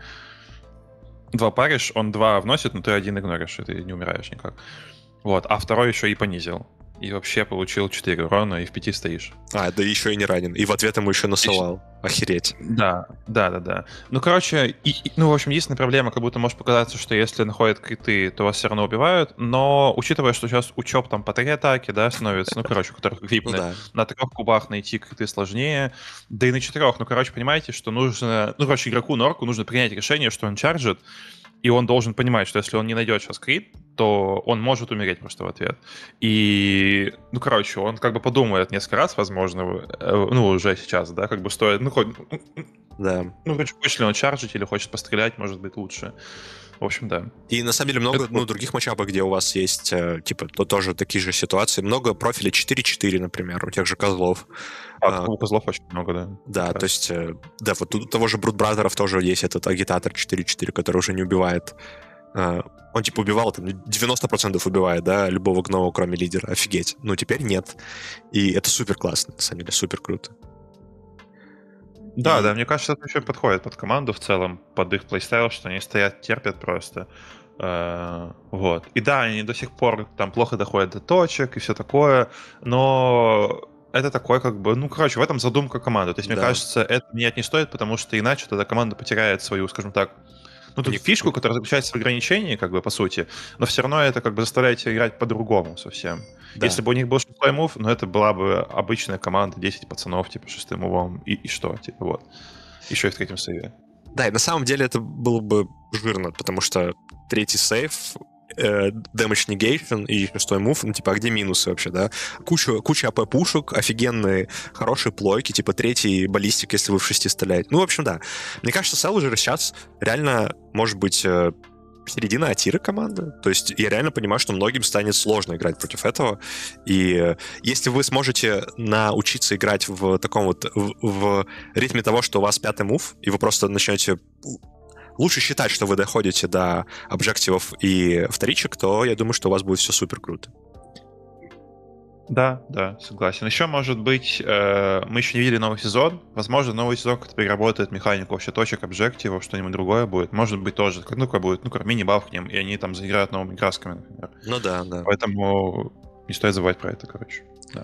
Два париш, он два вносит, но ты один игноришь, и ты не умираешь никак. Вот, а второй еще и понизил. И вообще получил четыре урона, и в пяти стоишь. А, да еще и не ранен. И в ответ ему еще насылал. Еще... Охереть. Да, да, да, да. Ну, короче, и, и, ну, в общем, единственная проблема, как будто может показаться, что если находят криты, то вас все равно убивают, но учитывая, что сейчас учеб там по три атаки, да, становится, ну, короче, у которых грипны, ну, да. На трех кубах найти криты сложнее, да и на четырех, ну, короче, понимаете, что нужно, ну, короче, игроку Норку нужно принять решение, что он чарджит, и он должен понимать, что если он не найдет сейчас крит, то он может умереть просто в ответ. И, ну, короче, он как бы подумает несколько раз, возможно, ну, уже сейчас, да, как бы стоит, ну, хоть... Да. Ну, короче, хочет ли он чарджить или хочет пострелять, может быть, лучше. В общем, да. И на самом деле много это... ну, других матчапов, где у вас есть, типа, то тоже такие же ситуации. Много профилей четыре четыре, например, у тех же Козлов. А, у Козлов очень много, да. Да, то есть, да, вот у того же Брут Бразеров тоже есть этот агитатор четыре четыре, который уже не убивает э, он, типа, убивал, там, девяносто процентов убивает, да, любого гнома, кроме лидера. Офигеть. Ну, теперь нет. И это супер классно, на самом деле, супер круто. Да, И... да, мне кажется, это еще подходит под команду в целом, под их плейстайл, что они стоят, терпят просто. Э, вот. И да, они до сих пор там плохо доходят до точек и все такое, но это такой, как бы, ну, короче, в этом задумка команды. То есть, мне Да. кажется, это менять не стоит, потому что иначе тогда команда потеряет свою, скажем так, ну, тут Ник- фишку, которая заключается в ограничении, как бы, по сути, но все равно это как бы заставляет тебя играть по-другому совсем. Да. Если бы у них был шестой мув, ну, это была бы обычная команда, десять пацанов, типа, шестым мувом, и, и что, типа, вот. Еще и в третьем сейве. Да, и на самом деле это было бы жирно, потому что третий сейв, э, damage negation и шестой мув, ну, типа, а где минусы вообще, да? Куча, куча АП-пушек, офигенные, хорошие плойки, типа, третий баллистик, если вы в шести стреляете. Ну, в общем, да. Мне кажется, Селджер сейчас реально, может быть, э, середина атиры команды. То есть я реально понимаю, что многим станет сложно играть против этого. И э, если вы сможете научиться играть в таком вот, в, в ритме того, что у вас пятый мув, и вы просто начнете лучше считать, что вы доходите до объективов и вторичек, то я думаю, что у вас будет все супер круто. Да, да, согласен. Еще, может быть, э, мы еще не видели новый сезон. Возможно, новый сезон как-то переработает механику вообще точек, объективов, что-нибудь другое будет. Может быть, тоже, как, ну, как будет, ну, как мини-баф к ним, и они там заиграют новыми красками, например. Ну да, да. Поэтому не стоит забывать про это, короче.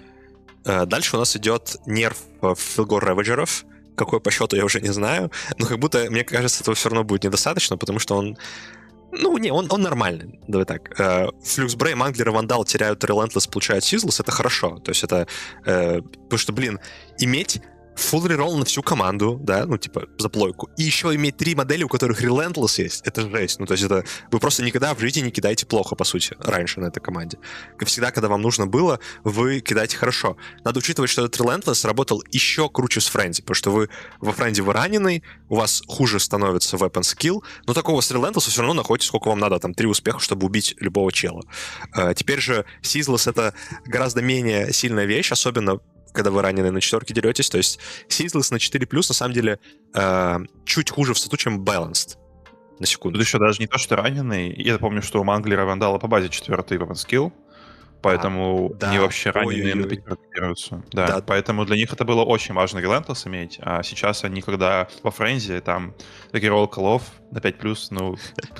Да. Дальше у нас идет нерф Филгор Раваджеров. Какой по счету, я уже не знаю. Но как будто, мне кажется, этого все равно будет недостаточно, потому что он... Ну, не, он, он нормальный. Давай так. Флюксбрей, Манглер и Вандал теряют Relentless, получают Сизлс. Это хорошо. То есть это... Э, потому что, блин, иметь full реролл на всю команду, да, ну, типа, за плойку, и еще иметь три модели, у которых Relentless есть, это жесть. Ну, то есть это... Вы просто никогда в жизни не кидаете плохо, по сути, раньше на этой команде. Как всегда, когда вам нужно было, вы кидаете хорошо. Надо учитывать, что этот Relentless работал еще круче с Френди, потому что вы во Френди вы раненый, у вас хуже становится weapon skill, но такого с Relentless все равно находите, сколько вам надо, там, три успеха, чтобы убить любого чела. А, теперь же Sizzless — это гораздо менее сильная вещь, особенно когда вы ранены на четверке деретесь. То есть Sizzless на четыре плюс на самом деле э, чуть хуже в стату, чем Balanced. На секунду. Тут еще даже не то, что раненый. Я помню, что у Манглера и Вандала по базе четвертый weapon skill. Поэтому а, они да. вообще раненые на пятерке держатся. Да. да. Поэтому для них это было очень важно Relentless иметь. А сейчас они, когда во Френзе, там такие ролл коллов на пять плюс, ну,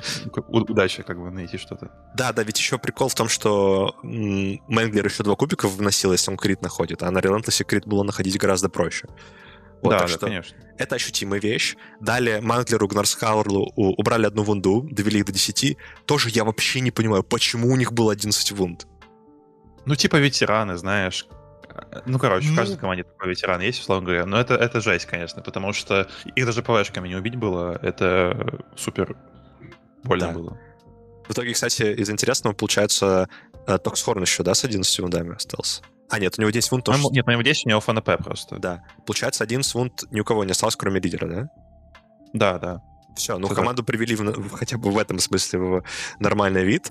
удачи как бы найти что-то. Да, да, ведь еще прикол в том, что Мэнглер еще два кубика вносил, если он крит находит, а на Relentless крит было находить гораздо проще. Вот, да, так да, что конечно. Это ощутимая вещь. Далее Манглеру, Гнарсхауэрлу убрали одну вунду, довели их до десяти. Тоже я вообще не понимаю, почему у них было одиннадцать вунд. Ну, типа ветераны, знаешь. Ну, короче, ну... в каждой команде такой ветеран есть, условно говоря. Но это, это жесть, конечно, потому что их даже ПВшками не убить было. Это супер больно да. было. В итоге, кстати, из интересного, получается, Токсхорн еще, да, с одиннадцатью вундами остался? А, нет, у него десять вунд тоже... А, нет, на него десять, у него ФНП просто. Да. Получается, одиннадцать вунд ни у кого не осталось, кроме лидера, да? Да, да. Все, ну, Все команду так. привели в, хотя бы в этом смысле в нормальный вид.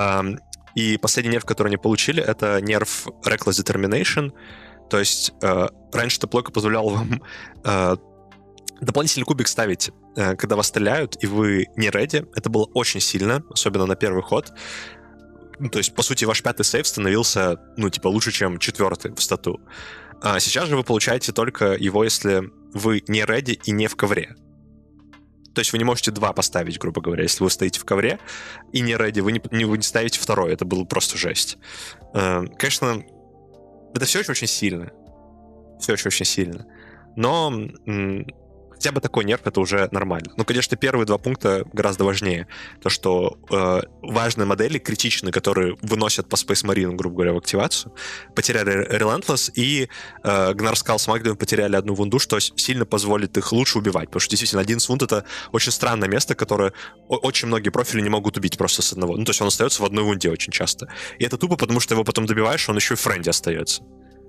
И последний нерв, который они получили, это нерв Reckless Determination. То есть э, раньше топлойка позволяла вам э, дополнительный кубик ставить, э, когда вас стреляют, и вы не реди. Это было очень сильно, особенно на первый ход. Ну, то есть, по сути, ваш пятый сейв становился, ну, типа, лучше, чем четвертый в стату. А сейчас же вы получаете только его, если вы не реди и не в ковре. То есть вы не можете два поставить, грубо говоря. Если вы стоите в ковре и не ready, вы не, не, вы не ставите второй. Это было просто жесть. Э, конечно, это все еще очень сильно. Все еще очень сильно. Но м- хотя бы такой нерв — это уже нормально. Ну, конечно, первые два пункта гораздо важнее. То, что э, важные модели, критичные, которые выносят по Space Marine, грубо говоря, в активацию, потеряли Relentless, и э, Gnarskal с Magnum потеряли одну вунду, что сильно позволит их лучше убивать. Потому что, действительно, один вунд — это очень странное место, которое очень многие профили не могут убить просто с одного. Ну, то есть он остается в одной вунде очень часто. И это тупо, потому что его потом добиваешь, он еще и в френде остается.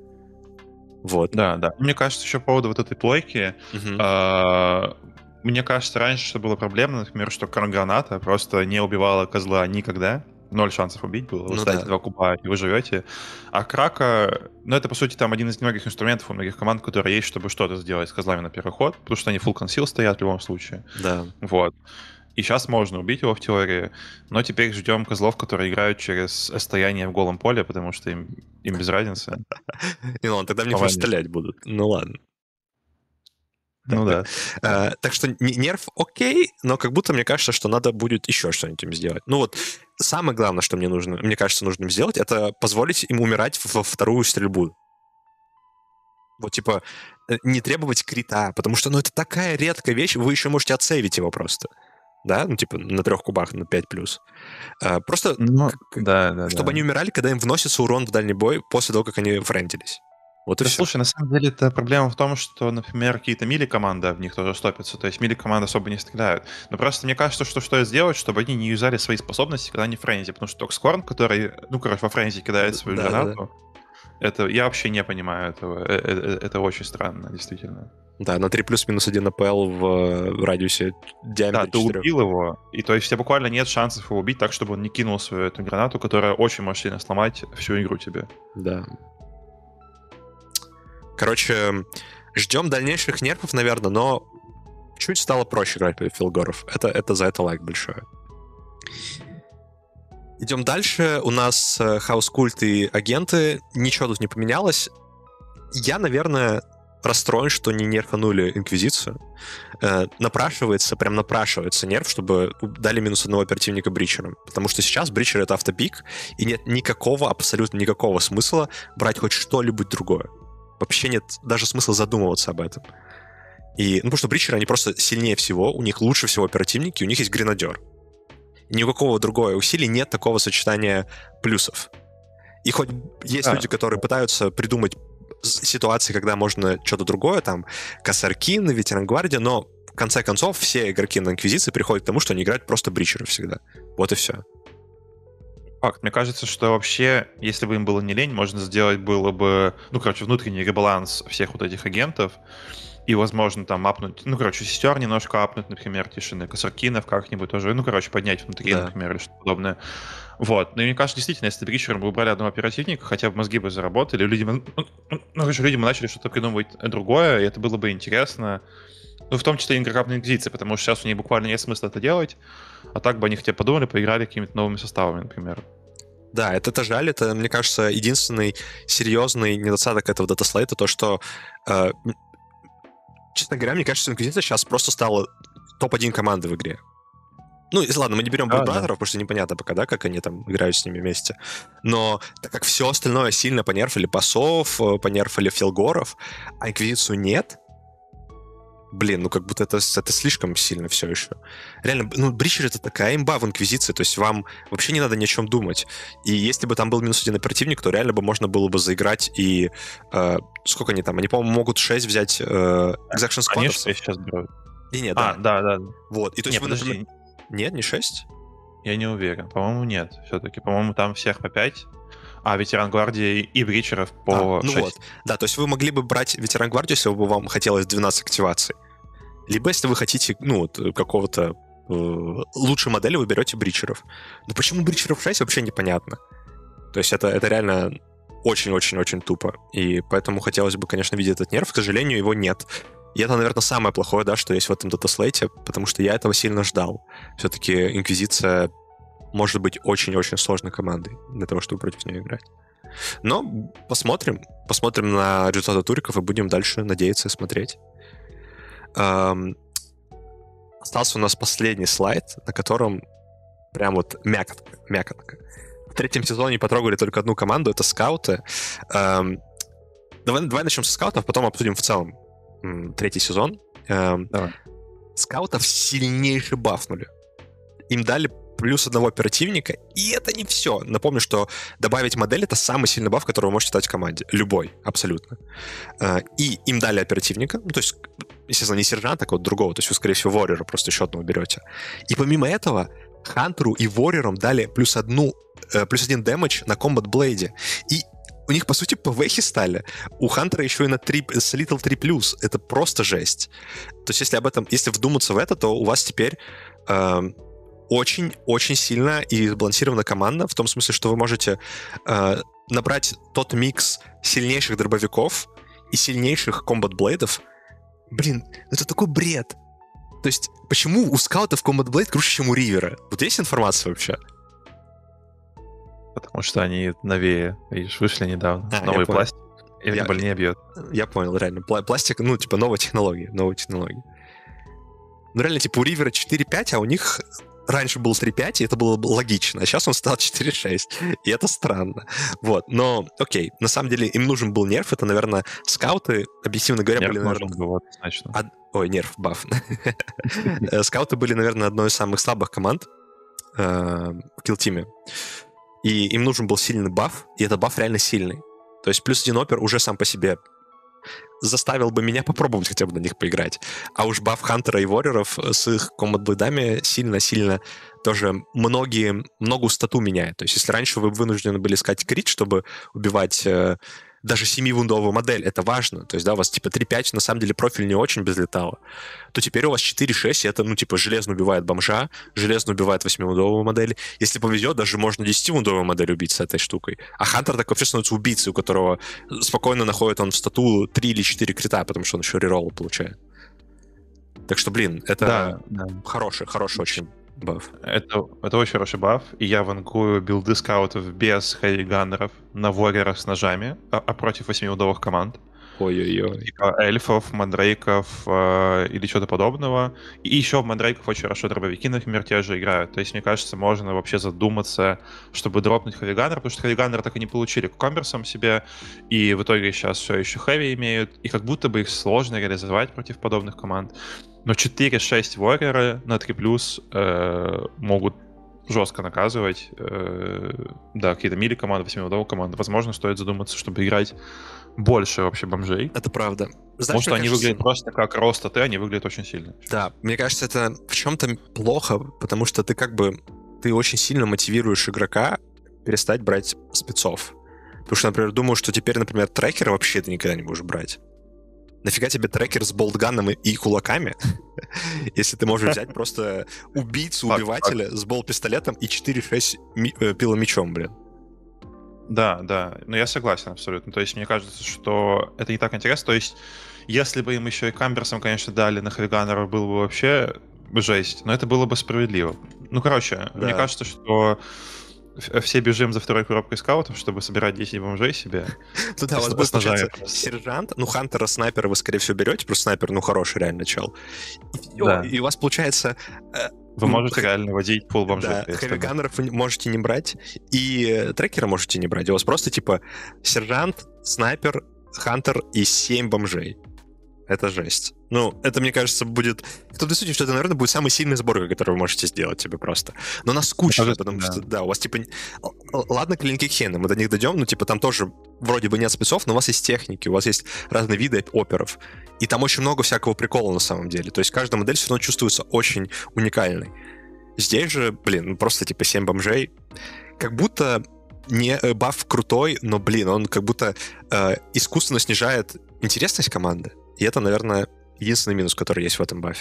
Вот. Да, да. Мне кажется, еще по поводу вот этой плойки, uh-huh. э- мне кажется, раньше что было проблемно, например, что граната просто не убивала козла никогда. Ноль шансов убить было. Вы ну, ставите да. два куба, и вы живете. А крака, ну, это, по сути, там один из немногих инструментов у многих команд, которые есть, чтобы что-то сделать с козлами на первый ход, потому что они full консил стоят в любом случае. Да. Вот. И сейчас можно убить его в теории, но теперь ждем козлов, которые играют через стояние в голом поле, потому что им, им без разницы. И ну, тогда мне просто стрелять будут. Ну ладно. Ну да. Э, так что нерв окей, но как будто мне кажется, что надо будет еще что-нибудь им сделать. Ну вот, самое главное, что мне нужно, мне кажется, нужно им сделать, это позволить им умирать во вторую стрельбу. Вот, типа, не требовать крита, потому что, ну, это такая редкая вещь, вы еще можете отсейвить его просто. Да, ну, типа, на трех кубах, на пять плюс. А, просто, ну, к- да, да, чтобы да. они умирали, когда им вносится урон в дальний бой после того, как они френдились. Вот и Да, все. слушай, на самом деле это проблема в том, что, например, какие-то мили-команды в них тоже стопятся, то есть мили-команды особо не стреляют. Но просто мне кажется, что стоит сделать, чтобы они не юзали свои способности, когда они в френзи, потому что Токскорн, который, ну, короче, во френзи кидает свою Да, да, гранату, это я вообще не понимаю этого. Э- э- Это очень странно, действительно. Да, на три плюс минус один АПЛ в э, радиусе Да, диаметра ты четыре. убил его, и то есть у тебя буквально нет шансов его убить так, чтобы он не кинул свою эту гранату, которая очень может сильно сломать всю игру тебе. Да. Короче, ждем дальнейших нервов, наверное, но чуть стало проще играть против Филгоров. Это, это за это лайк большой. Идем дальше. У нас хаус-культ и агенты. Ничего тут не поменялось. Я, наверное, расстроен, что не нерфанули Инквизицию. Э, напрашивается, прям напрашивается нерф, чтобы дали минус одного оперативника бричерам. Потому что сейчас бричер — это автопик, и нет никакого, абсолютно никакого смысла брать хоть что-либо другое. Вообще нет даже смысла задумываться об этом. И, ну, потому что бричеры, они просто сильнее всего, у них лучше всего оперативники, у них есть гренадер. Никакого другого усилия нет такого сочетания плюсов. И хоть есть А, люди, которые пытаются придумать ситуации, когда можно что-то другое, там, Кассаркин, Ветеран Гвардия, но в конце концов все игроки на Инквизиции приходят к тому, что они играют просто бричеры всегда. Вот и все. Факт. Мне кажется, что вообще, если бы им было не лень, можно сделать было бы, ну, короче, внутренний ребаланс всех вот этих агентов, и, возможно, там апнуть, ну, короче, сестер немножко апнуть, например, тишины, Кассаркинов как-нибудь тоже, ну, короче, поднять внутри, Да. например, или что-то подобное. Вот. Но мне кажется, действительно, если бричером бы убрали одного оперативника, хотя бы мозги бы заработали, люди бы, ну, ну, короче, люди бы начали что-то придумывать другое, и это было бы интересно. Ну, в том числе игрокам на Инквизиции, потому что сейчас у них буквально нет смысла это делать, а так бы они хотя бы подумали, поиграли какими-то новыми составами, например. Да, это, это жаль, это, мне кажется, единственный серьезный недостаток этого датаслейта, то, что, э, честно говоря, мне кажется, что Инквизиция сейчас просто стала топ один командой в игре. Ну, и ладно, мы не берем Да, Брудбратеров, да. потому что непонятно пока, да, как они там играют с ними вместе. Но так как все остальное сильно понерфили пасов, э, понерфили филгоров, а Инквизицию нет, блин, ну как будто это, это слишком сильно все еще. Реально, ну, Бричер — это такая имба в Инквизиции, то есть вам вообще не надо ни о чем думать. И если бы там был минус один оперативник, то реально бы можно было бы заиграть и... Э, сколько они там? Они, по-моему, могут шесть взять э, Exaction Они Squad'овцев. сейчас берут. И нет, А, да. да, да. Вот, и то есть Нет, вы, подожди, например... Нет, не шесть? я не уверен. По-моему, нет. Все-таки, по-моему, там всех по пять, а ветеран гвардии и бричеров по А, ну шесть. вот, да, то есть вы могли бы брать ветеран гвардию, если бы вам хотелось двенадцать активаций. Либо если вы хотите, ну, вот, какого-то э, лучшей модели, вы берете бричеров. Но почему бричеров шесть, вообще непонятно. То есть это, это реально очень-очень-очень тупо. И поэтому хотелось бы, конечно, видеть этот нерв. К сожалению, его нет. И это, наверное, самое плохое, да, что есть в этом датаслейте, потому что я этого сильно ждал. Все-таки Инквизиция может быть очень-очень сложной командой для того, чтобы против нее играть. Но посмотрим. Посмотрим на результаты туриков и будем дальше надеяться и смотреть. Эм, остался у нас последний слайд, на котором прям вот мякотка, мякотка. В третьем сезоне потрогали только одну команду, это скауты. Эм, давай, давай начнем со скаутов, потом обсудим в целом м, третий сезон. Эм, Давай. Скаутов сильнейше бафнули. Им дали плюс одного оперативника, и это не все. Напомню, что добавить модель — это самый сильный баф, который вы можете дать команде. Любой, абсолютно. И им дали оперативника, ну, то есть, естественно, не сержанта, а вот другого, то есть вы, скорее всего, Warrior просто еще одного берете. И помимо этого, Хантеру и Warrior'ам дали плюс, одну, плюс один дэмэдж на Combat Blade. И у них, по сути, ПВХи стали. У Хантера еще и на три, с Little три плюс. Это просто жесть. То есть, если об этом, если вдуматься в это, то у вас теперь очень-очень сильно и сбалансированная команда, в том смысле, что вы можете э, набрать тот микс сильнейших дробовиков и сильнейших комбат-блейдов. Блин, это такой бред. То есть почему у скаутов Combat Blade круче, чем у Ривера? Вот есть информация вообще? Потому что они новее, видишь, вышли недавно. А, Новый пластик. И Я- больнее бьет. Я понял, реально. Пла- Пластик, ну, типа, новая технология. Новая технология. Ну, реально, типа, у Ривера четыре пять, а у них раньше был три пять, и это было бы логично. А сейчас он стал четыре шесть. И это странно. Вот. Но, окей. На самом деле, им нужен был нерф. Это, наверное, скауты, объективно говоря, Нерв были, нужен наверное... был, однозначно. од- Ой, нерф, баф. Э, Скауты были, наверное, одной из самых слабых команд э, в килл-тиме. И им нужен был сильный баф, и этот баф реально сильный. То есть плюс один опер уже сам по себе заставил бы меня попробовать хотя бы на них поиграть. А уж баф Хантера и Вореров с их комбат-блэдами сильно-сильно тоже многие, многу стату меняет. То есть если раньше вы вынуждены были искать крит, чтобы убивать э, даже семивундовую модель, это важно. То есть, да, у вас типа три пять, на самом деле профиль не очень безлетало, то теперь у вас четыре шесть, и это, ну, типа, железно убивает бомжа, железно убивает восьмивундовую модель. Если повезет, даже можно десятивундовую модель убить с этой штукой. А Хантер так вообще становится убийцей, у которого спокойно находит он в стату три или четыре крита, потому что он еще реролл получает. Так что, блин, это Да, да. хороший, хороший очень баф. Это, это очень хороший баф, и я вангую билды скаутов без хэви-ганнеров на ворерах с ножами, а, а против восьмиудовых команд. Ой-ой-ой. Типа эльфов, мандрейков э, или что-то подобного. И еще в мандрейков очень хорошо дробовики, например, те же играют. То есть, мне кажется, можно вообще задуматься, чтобы дропнуть хэви-ганнер, потому что хэви-ганнер так и не получили кукамберсом себе, и в итоге сейчас все еще хэви имеют, и как будто бы их сложно реализовать против подобных команд. Но четыре шесть вореры на три плюс э, могут жестко наказывать. Э, да, какие-то мили команды, восьмиудовые команды. Возможно, стоит задуматься, чтобы играть больше вообще бомжей. Это правда. Знаешь, Потому что мне они кажется- выглядят просто как ростоты, они выглядят очень сильно. Да, мне кажется, это в чем-то плохо, потому что ты как бы ты очень сильно мотивируешь игрока перестать брать спецов. Потому что, например, думаю, что теперь, например, трекера вообще ты никогда не будешь брать. Нафига тебе трекер с болтганом и- и кулаками, если ты можешь взять просто убийцу, Факт, убивателя с бол-пистолетом и четыре шесть ми- э, пиломечом, блин. Да, да, но я согласен абсолютно. То есть мне кажется, что это не так интересно. То есть если бы им еще и камберсом, конечно, дали на хэвиганнера, было бы вообще жесть, но это было бы справедливо. Ну, короче, Да. мне кажется, что в- все бежим за второй коробкой скаутов, чтобы собирать десять бомжей себе. Ну да, у вас С- будет, с ножами получается, просто. сержант, ну, Хантера, снайпера вы, скорее всего, берете, просто снайпер, ну, хороший реально чел. И, всё, Да. и у вас, получается, э, Вы ну, можете х- реально водить пул бомжей. да, если бы. хэви-ганнеров вы не- можете не брать, и э, трекера можете не брать. У вас просто, типа, сержант, снайпер, хантер и семь бомжей. Это жесть. Ну, это, мне кажется, будет... В том случае, что это, наверное, будет самый сильный сбор, который вы можете сделать себе просто. Но нас скучно, Кажется, потому да. что, да, у вас, типа... л- л- Ладно, клинки Хены, мы до них дойдем, ну, типа, там тоже вроде бы нет спецов, но у вас есть техники, у вас есть разные виды оперов. И там очень много всякого прикола на самом деле. То есть каждая модель все равно чувствуется очень уникальной. Здесь же, блин, ну, просто, типа, семь бомжей. Как будто не э, баф крутой, но, блин, он как будто э, искусственно снижает интересность команды. И это, наверное, единственный минус, который есть в этом бафе.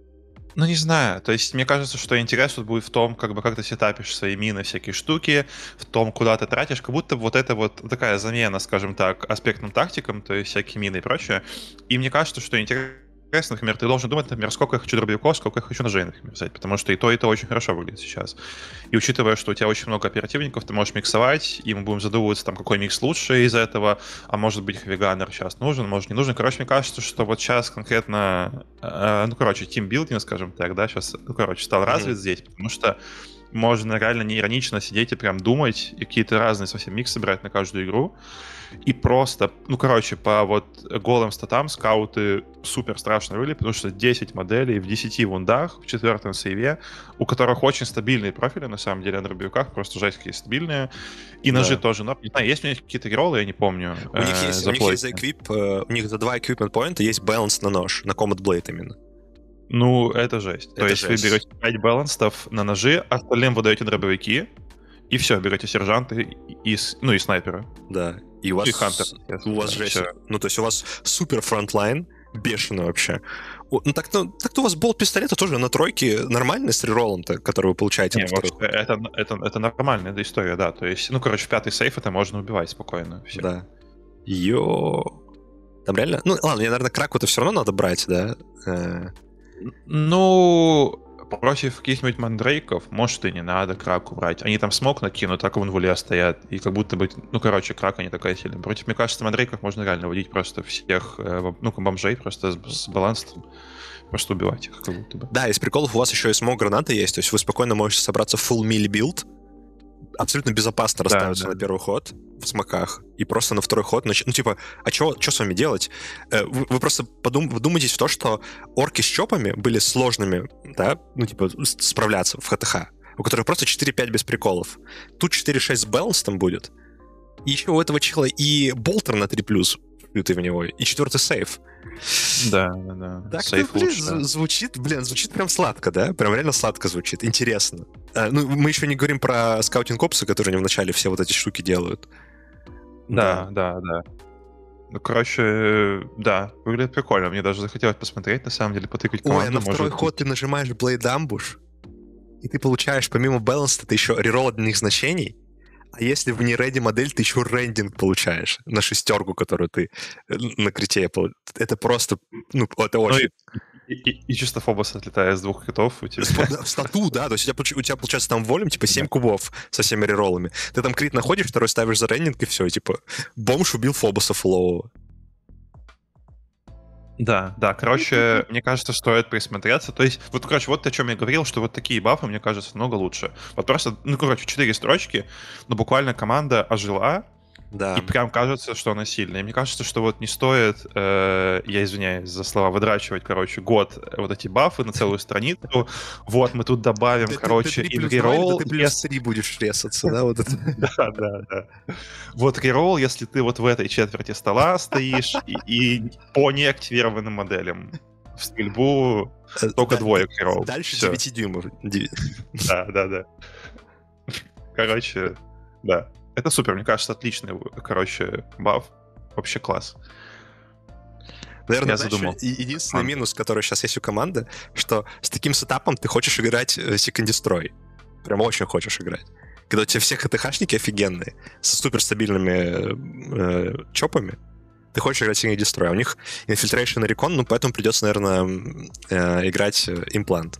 Ну, не знаю. То есть, мне кажется, что интерес тут будет в том, как бы как ты сетапишь свои мины, всякие штуки, в том, куда ты тратишь. Как будто вот это вот такая замена, скажем так, аспектным тактикам, то есть всякие мины и прочее. И мне кажется, что интересно, например, ты должен думать, например, сколько я хочу дробовиков, сколько я хочу ножей, например, взять. Потому что и то, и то очень хорошо выглядит сейчас. И учитывая, что у тебя очень много оперативников, ты можешь миксовать, и мы будем задумываться, там, какой микс лучше из этого, а может быть, хэви-ганнер сейчас нужен, может не нужен. Короче, мне кажется, что вот сейчас конкретно, э, ну, короче, тимбилдинг, скажем так, да, сейчас, ну, короче, стал развит Мгм. здесь, потому что можно реально не иронично сидеть и прям думать, и какие-то разные совсем миксы брать на каждую игру. И просто, ну, короче, по вот голым статам скауты супер страшно выглядят, потому что десять моделей в десяти вундах, в четвертом сейве, у которых очень стабильные профили, на самом деле, на дробовиках, просто жесть какие стабильные. И ножи Да. тоже, но, не знаю, есть у них какие-то роллы, я не помню. У них э, есть, у них есть за заплойки. эквип, э, у них за два equipment поинта есть баланс на нож, на Combat Blade именно. Ну, это жесть. То Это есть жесть. вы берете пять баланстов на ножи, остальным вы даете дробовики, и все, берете сержанта и, и с- ну, и снайпера. Да. И у вас, И хантер. у вас Да, жесть. всё. Ну, то есть у вас супер фронтлайн, бешено вообще. О, Ну, так, ну, так-то у вас болт пистолета тоже на тройке нормальный с рероллом-то, который вы получаете Не, на вторых. вообще, это, это, это нормальная эта история, да. То есть, ну, короче, в пятый сейф это можно убивать спокойно. Всё. Да. Йо. Там реально... Ну, ладно, мне, наверное, краку-то все равно надо брать, да? Э, Ну, против каких-нибудь мандрейков, может, и не надо краку брать. Они там смог накинут, так в инвуле стоят. И как будто бы, ну, короче, крака не такая сильная. Против, мне кажется, мандрейков можно реально водить просто всех, э, ну, бомжей просто с, с балансом. Просто убивать их, как будто бы. Да, из приколов у вас еще и смог гранаты есть, то есть вы спокойно можете собраться в full melee билд, абсолютно безопасно Да, расставиться да. на первый ход в смоках, и просто на второй ход, нач... ну, типа, а что с вами делать? Э, Вы, вы просто подум... вдумайтесь в то, что орки с чопами были сложными, да, ну, типа, с- справляться в ХТХ, у которых просто четыре пять без приколов. Тут четыре шесть с балансом будет, и еще у этого чела и болтер на три плюс, ты в него, и четвертый сейф. Да, да, да. Так, Сейф блин, лучше. зв- звучит, блин, звучит прям сладко, да? Прям реально сладко звучит, интересно. А, ну, мы еще не говорим про скаутинг-опсы, которые они вначале все вот эти штуки делают. Да, да, да. Ну, короче, да, выглядит прикольно. Мне даже захотелось посмотреть, на самом деле, потыкать Ой, а команду. на второй может ход быть. ты нажимаешь Blade Ambush, и ты получаешь помимо баланса ты еще реролл одних значений, а если в нереди модель, ты еще рендинг получаешь на шестерку, которую ты э, на крите пол- Это просто, ну, это Ну, очень... и, и, и- и чисто Фобос отлетает с двух критов у тебя. С- да, в стату, да, то есть у тебя, получ- у тебя получается там волюм, типа, семь кубов со всеми рероллами. Ты там крит находишь, второй ставишь за рендинг, и все, и, типа, бомж убил Фобоса фулового. Да, да, короче, мне кажется, стоит присмотреться. То есть, вот, короче, вот о чем я говорил, что вот такие бафы, мне кажется, много лучше. Вот просто, ну, короче, четыре строчки, но буквально команда ожила, Да. и прям кажется, что она сильная. И мне кажется, что вот не стоит, э, я извиняюсь за слова, выдрачивать, короче, год э, вот эти бафы на целую страницу. Вот, мы тут добавим, Да ты- короче, ты три и плюс два или реролл, да ты плюс три будешь резаться, да, вот это. Да, да, да. Вот реролл, если ты вот в этой четверти стола стоишь и, и по неактивированным моделям. В стрельбу только Да, двоек реролл. Дальше Всё. девять дюймов. Деви- Да, да, да. Короче, да. Это супер, мне кажется, отличный, короче, баф. Вообще класс. Наверное, Я знаешь, задумал. и- единственный А. минус, который сейчас есть у команды, что с таким сетапом ты хочешь играть э, Seek and Destroy. Прям очень хочешь играть. Когда у тебя все ХТХшники офигенные, со суперстабильными э, чопами, ты хочешь играть Seek and Destroy. А у них Infiltration и Recon, ну, поэтому придется, наверное, м, э, играть э, имплант.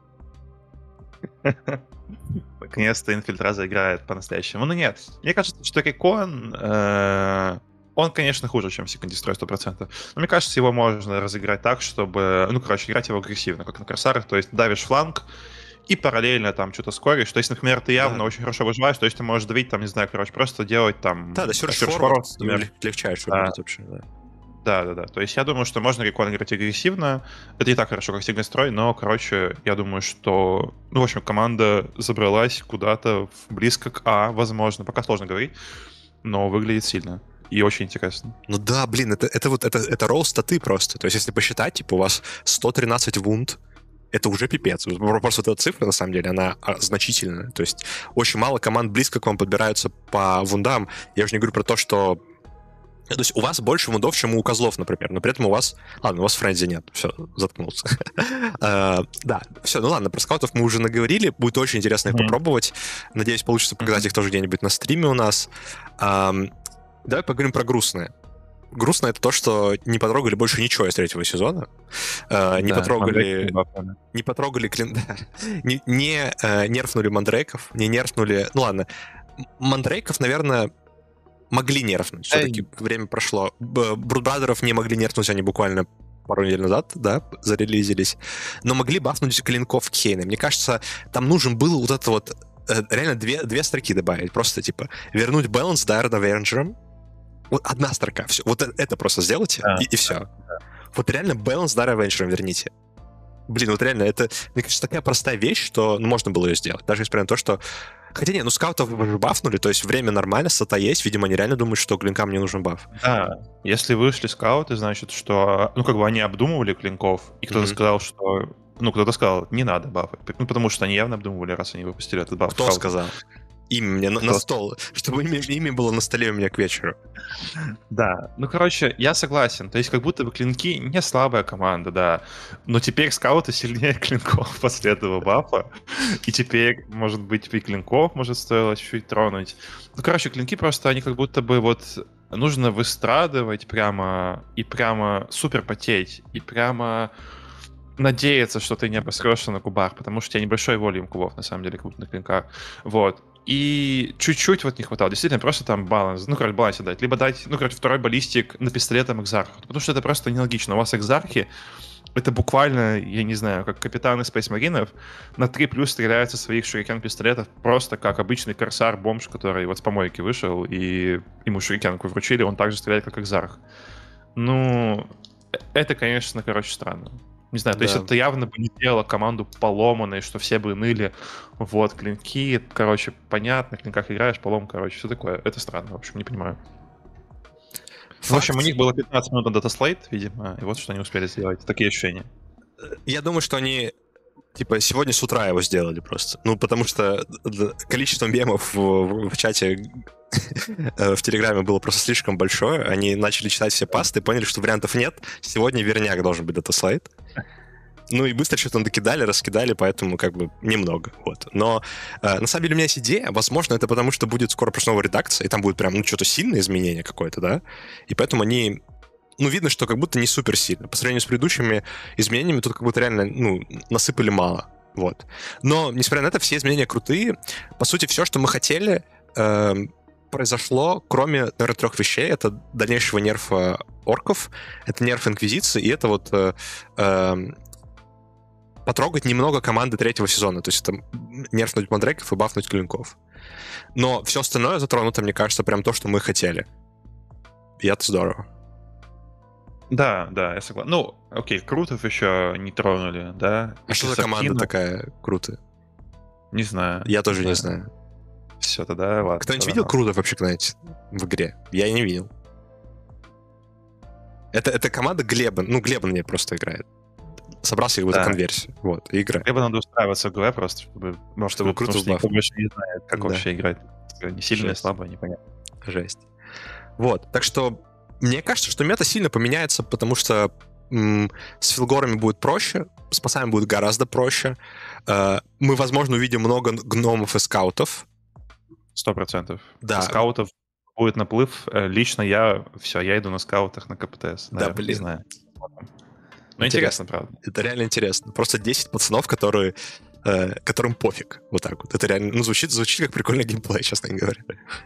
Наконец-то инфильтра заиграет по-настоящему. Ну нет, мне кажется, что Рекон, э, он, конечно, хуже, чем Seek and Destroy сто процентов. Но мне кажется, его можно разыграть так, чтобы, ну, короче, играть его агрессивно, как на Корсарах, то есть давишь фланг и параллельно там что-то скоришь. То есть, например, ты явно Да. очень хорошо выживаешь, то есть ты можешь давить, там, не знаю, короче, просто делать там... Да, да, Search Search Forward, Forward, например. лег- легчайше Да. выглядит вообще, да. Да, да, да. То есть я думаю, что можно Рекон играть агрессивно. Это не так хорошо, как Сигнал Строй, но, короче, я думаю, что, ну, в общем, команда забралась куда-то в- близко к А, возможно. Пока сложно говорить, но выглядит сильно. И очень интересно. Ну да, блин, это, это вот это, это ролл статы просто. То есть, если посчитать, типа, у вас сто тринадцать вунд, это уже пипец. Просто вот эта цифра, на самом деле, она а, значительная. То есть, очень мало команд близко к вам подбираются по вундам. Я уже не говорю про то, что... То есть, у вас больше вундов, чем у козлов, например. Но при этом у вас... Ладно, у вас френзи нет. Все, заткнулся. А, Да, все, ну ладно, про скаутов мы уже наговорили. Будет очень интересно их Мгм. попробовать. Надеюсь, получится показать их тоже где-нибудь на стриме у нас. Ам, Давай поговорим про грустное. Грустно это то, что не потрогали больше ничего из третьего сезона. Э, Не Да, потрогали... Мандрейк бафами. Не потрогали клин... да. Не, не э, нерфнули мандрейков, не нерфнули... Ну ладно, М- мандрейков, наверное, могли нерфнуть. Все-таки время прошло. Б- Брудбрадеров не могли нерфнуть, они буквально пару недель назад, да, зарелизились. Но могли бафнуть клинков Кейна. Мне кажется, там нужен был вот это вот э, реально две, две строки добавить. Просто, типа, вернуть баланс Дайрон Авенджером. Вот одна строка. Все. Вот э- это просто сделайте, Да, и, и все. Вот реально баланс Дайрон Авенджером верните. Блин, вот реально, это, мне кажется, такая простая вещь, что ну, можно было ее сделать. Даже несмотря на то, что... Хотя не, ну скаутов вы бафнули, то есть время нормально, сата есть. Видимо, они реально думают, что клинкам не нужен баф. Да, если вышли скауты, значит, что, ну, как бы они обдумывали клинков, и кто-то Мгм. сказал, что, ну, кто-то сказал, не надо бафы, ну, потому что они явно обдумывали, раз они выпустили этот баф. Кто скаутов. сказал? Имя мне на, на Кто? стол, чтобы имя, имя было на столе у меня к вечеру. Да, ну, короче, я согласен, то есть как будто бы клинки не слабая команда, да, но теперь скауты сильнее клинков после этого бафа, и теперь, может быть, и клинков, может, стоило чуть-чуть тронуть. Ну, короче, клинки просто, они как будто бы вот нужно выстрадывать прямо, и прямо супер потеть, и прямо надеяться, что ты не обосрешься на кубах, потому что у тебя небольшой волюм кубов, на самом деле, крупных клинках. Вот. И чуть-чуть вот не хватало. Действительно, просто там баланс. Ну, короче, балансе дать. Либо дать, ну, короче, второй баллистик на пистолетом экзарху. Потому что это просто нелогично. У вас экзархи, это буквально, я не знаю, как капитаны Space Marines на три плюс стреляют со своих шурикен-пистолетов просто как обычный корсар-бомж, который вот с помойки вышел, и ему шурикенку вручили, он также стреляет, как экзарх. Ну, это, конечно, короче, странно. Не знаю, то Да. есть это явно бы не делало команду поломанной, что все бы ныли. Вот, клинки, короче, понятно, в клинках играешь, полом, короче, все такое. Это странно, в общем, не понимаю. В общем, у них было пятнадцать минут на датаслейт, видимо, и вот что они успели сделать. Такие ощущения. Я думаю, что они типа сегодня с утра его сделали просто. Ну, потому что количество мемов в, в чате в Телеграме было просто слишком большое. Они начали читать все пасты и поняли, что вариантов нет. Сегодня верняк должен быть датаслайд. Ну и быстро что-то докидали, раскидали, поэтому как бы немного. Вот. Но э, на самом деле у меня есть идея. Возможно, это потому, что будет скоро просто новая редакция, и там будет прям ну, что-то сильное изменение какое-то, да? И поэтому они... Ну, видно, что как будто не супер сильно. По сравнению с предыдущими изменениями, тут как будто реально, ну, насыпали мало. Вот. Но, несмотря на это, все изменения крутые. По сути, все, что мы хотели, э, произошло, кроме, наверное, трех вещей. Это дальнейшего нерфа орков, это нерф инквизиции, и это вот э, э, потрогать немного команды третьего сезона. То есть это нерфнуть мандреков и бафнуть клинков. Но все остальное затронуто, мне кажется, прям то, что мы хотели. И это здорово. Да, да, я согласен. Ну, окей, Крутов еще не тронули, да? А что за команда такая крутая? Не знаю. Я тоже не знаю. Все, тогда ладно. Кто-нибудь видел Крутов вообще, знаете, в игре? Я и не видел. Это, это команда Глеба. Ну, Глеба на ней просто играет. Собрался как бы Да. конверсию. Вот, и играет. Глеба надо устраиваться в ГВ просто, чтобы... Может, Чтобы чтобы Крутов потому что никто бафнул. больше не знает, как Да. вообще играть. Не сильная, Жесть. слабая, непонятно. Жесть. Вот, так что мне кажется, что мета сильно поменяется, потому что м, с филгорами будет проще, с пасами будет гораздо проще. Э, мы, возможно, увидим много гномов и скаутов. Сто процентов. Да. Скаутов будет наплыв. Э, Лично я... Все, я иду на скаутах на КПТС. Да, наверное, блин. Не знаю. Ну, Интересно. интересно, правда. Это реально интересно. Просто десять пацанов, которые, э, которым пофиг. Вот так вот. Это реально, ну, звучит, звучит как прикольный геймплей, честно говоря.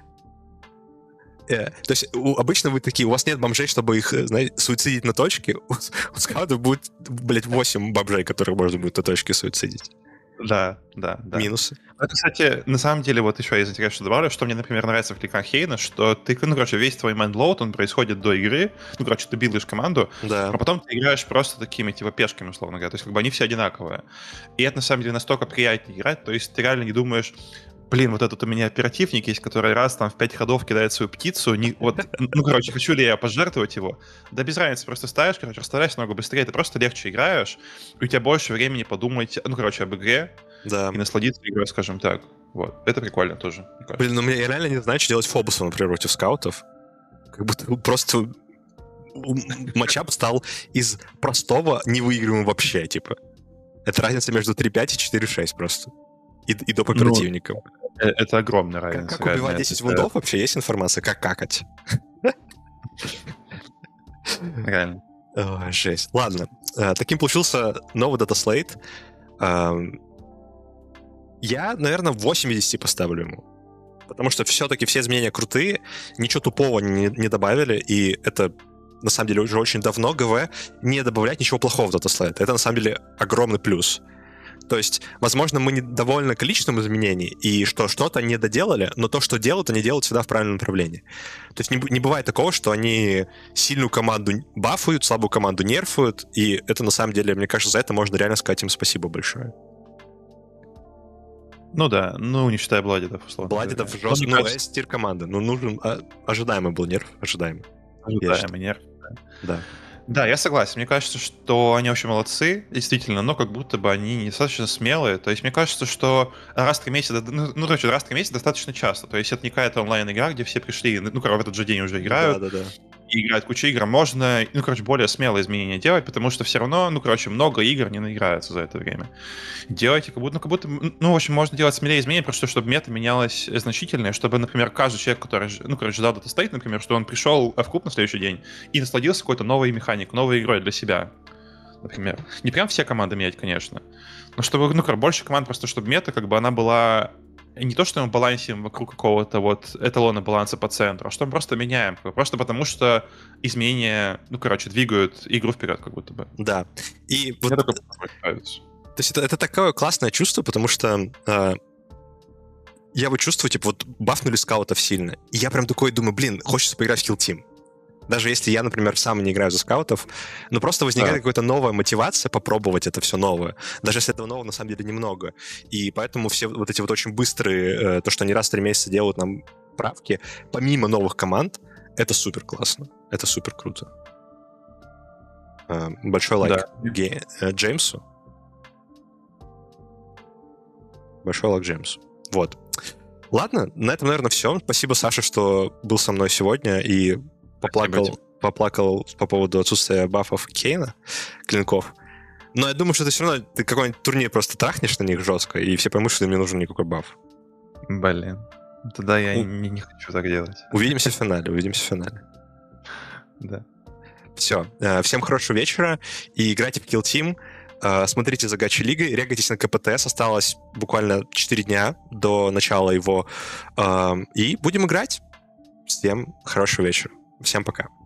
Э, то есть у, обычно вы такие, у вас нет бомжей, чтобы их, знаете, суицидить на точке. У, у скаутов будет, блядь, восемь бомжей, которых можно будет на точке суицидить. Да, да, да. Минусы. Это, кстати, на самом деле, вот еще из интересного добавлю, что мне, например, нравится в кликах Хейна, что ты, ну, короче, весь твой майндлоуд, он происходит до игры, ну, короче, ты билдишь команду, Да. а потом ты играешь просто такими, типа, пешками, условно говоря, то есть, как бы, они все одинаковые. И это, на самом деле, настолько приятнее играть, то есть, ты реально не думаешь, блин, вот этот у меня оперативник есть, который раз там в пять ходов кидает свою птицу, не, вот, ну, короче, хочу ли я пожертвовать его? Да без разницы, просто ставишь, короче, расставляешь намного быстрее, ты просто легче играешь, и у тебя больше времени подумать, ну, короче, об игре, Да. и насладиться игрой, скажем так. Вот. Это прикольно тоже, мне кажется. Блин, ну мне я реально не знаю, что делать Фобусом, например, против скаутов. Как будто просто матчап стал из простого невыигрываемым вообще, типа. Это разница между три пять и четыре шесть просто. И, и доп. Оперативником. Э, Это огромная Как, разница. как убивать реально. десять Это- вундов вообще? Есть информация? Как какать? Реально. Ой, жесть. Ладно. Э, Таким получился новый датаслейт. Эм, Я, наверное, восемь из десяти поставлю ему. Потому что все-таки все изменения крутые, ничего тупого не, не добавили, и это, на самом деле, уже очень давно ГВ не добавляет ничего плохого в датаслейт. Это, на самом деле, огромный плюс. То есть, возможно, мы недовольны количеством изменений, и что что-то не доделали, но то, что делают, они делают всегда в правильном направлении. То есть не, б- не бывает такого, что они сильную команду бафают, слабую команду нерфуют, и это, на самом деле, мне кажется, за это можно реально сказать им спасибо большое. Ну да, ну не считая Бладидов, условно. Бладидов говоря. жестко, Ну, ну, мне кажется, S-тир команды. Ну, нужен, а, ожидаемый был нерв, ожидаемый. ожидаемый нерв. Да. Да, я согласен. Мне кажется, что они очень молодцы, действительно, но как будто бы они недостаточно смелые. То есть мне кажется, что раз в три месяца, ну, ну, короче, раз в три месяца достаточно часто. То есть это не какая-то онлайн-игра, где все пришли, ну, короче, в этот же день уже играют, Да, да, да. и играют кучу игр. Можно, ну, короче, более смелые изменения делать, потому что все равно, ну, короче, много игр не наиграется за это время. Делайте как будто, ну, как будто, ну, в общем, можно делать смелее изменения, просто чтобы мета менялась значительно, чтобы, например, каждый человек, который, ж- ну, короче, ждал датастейт, например, что он пришел в клуб на следующий день и насладился какой-то новой механикой, новой игрой для себя. например. Не прям все команды менять, конечно. Но чтобы, ну, как, больше команд, просто чтобы мета, как бы она была не то, что мы балансим вокруг какого-то вот эталона баланса по центру, а что мы просто меняем. Просто потому, что изменения, ну, короче, двигают игру вперед, как будто бы. Да. И Мне вот, такое то нравится. есть это, это такое классное чувство, потому что э, я вот чувствую, типа, вот бафнули скаутов сильно. И я прям такой думаю, блин, хочется поиграть в Kill Team. Даже если я, например, сам не играю за скаутов, но просто возникает да. какая-то новая мотивация попробовать это все новое. Даже если этого нового на самом деле немного. И поэтому все вот эти вот очень быстрые, то, что они раз в три месяца делают нам правки, помимо новых команд, это супер классно. Это супер круто. Большой лайк да. Ге- Джеймсу. Большой лайк Джеймсу. Вот. Ладно, на этом, наверное, все. Спасибо, Саша, что был со мной сегодня и Поплакал, поплакал по поводу отсутствия бафов Кейна, клинков. Но я думаю, что ты все равно ты какой-нибудь турнир просто трахнешь на них жестко, и все поймут, что им не нужен никакой баф. Блин. Тогда я У... не, не хочу так делать. Увидимся в финале, увидимся в финале. Да. Все. Всем хорошего вечера. И играйте в Kill Team. Смотрите за Гачи Лигой. Регайтесь на КПТС. Осталось буквально четыре дня до начала его. И будем играть. Всем хорошего вечера. Всем пока.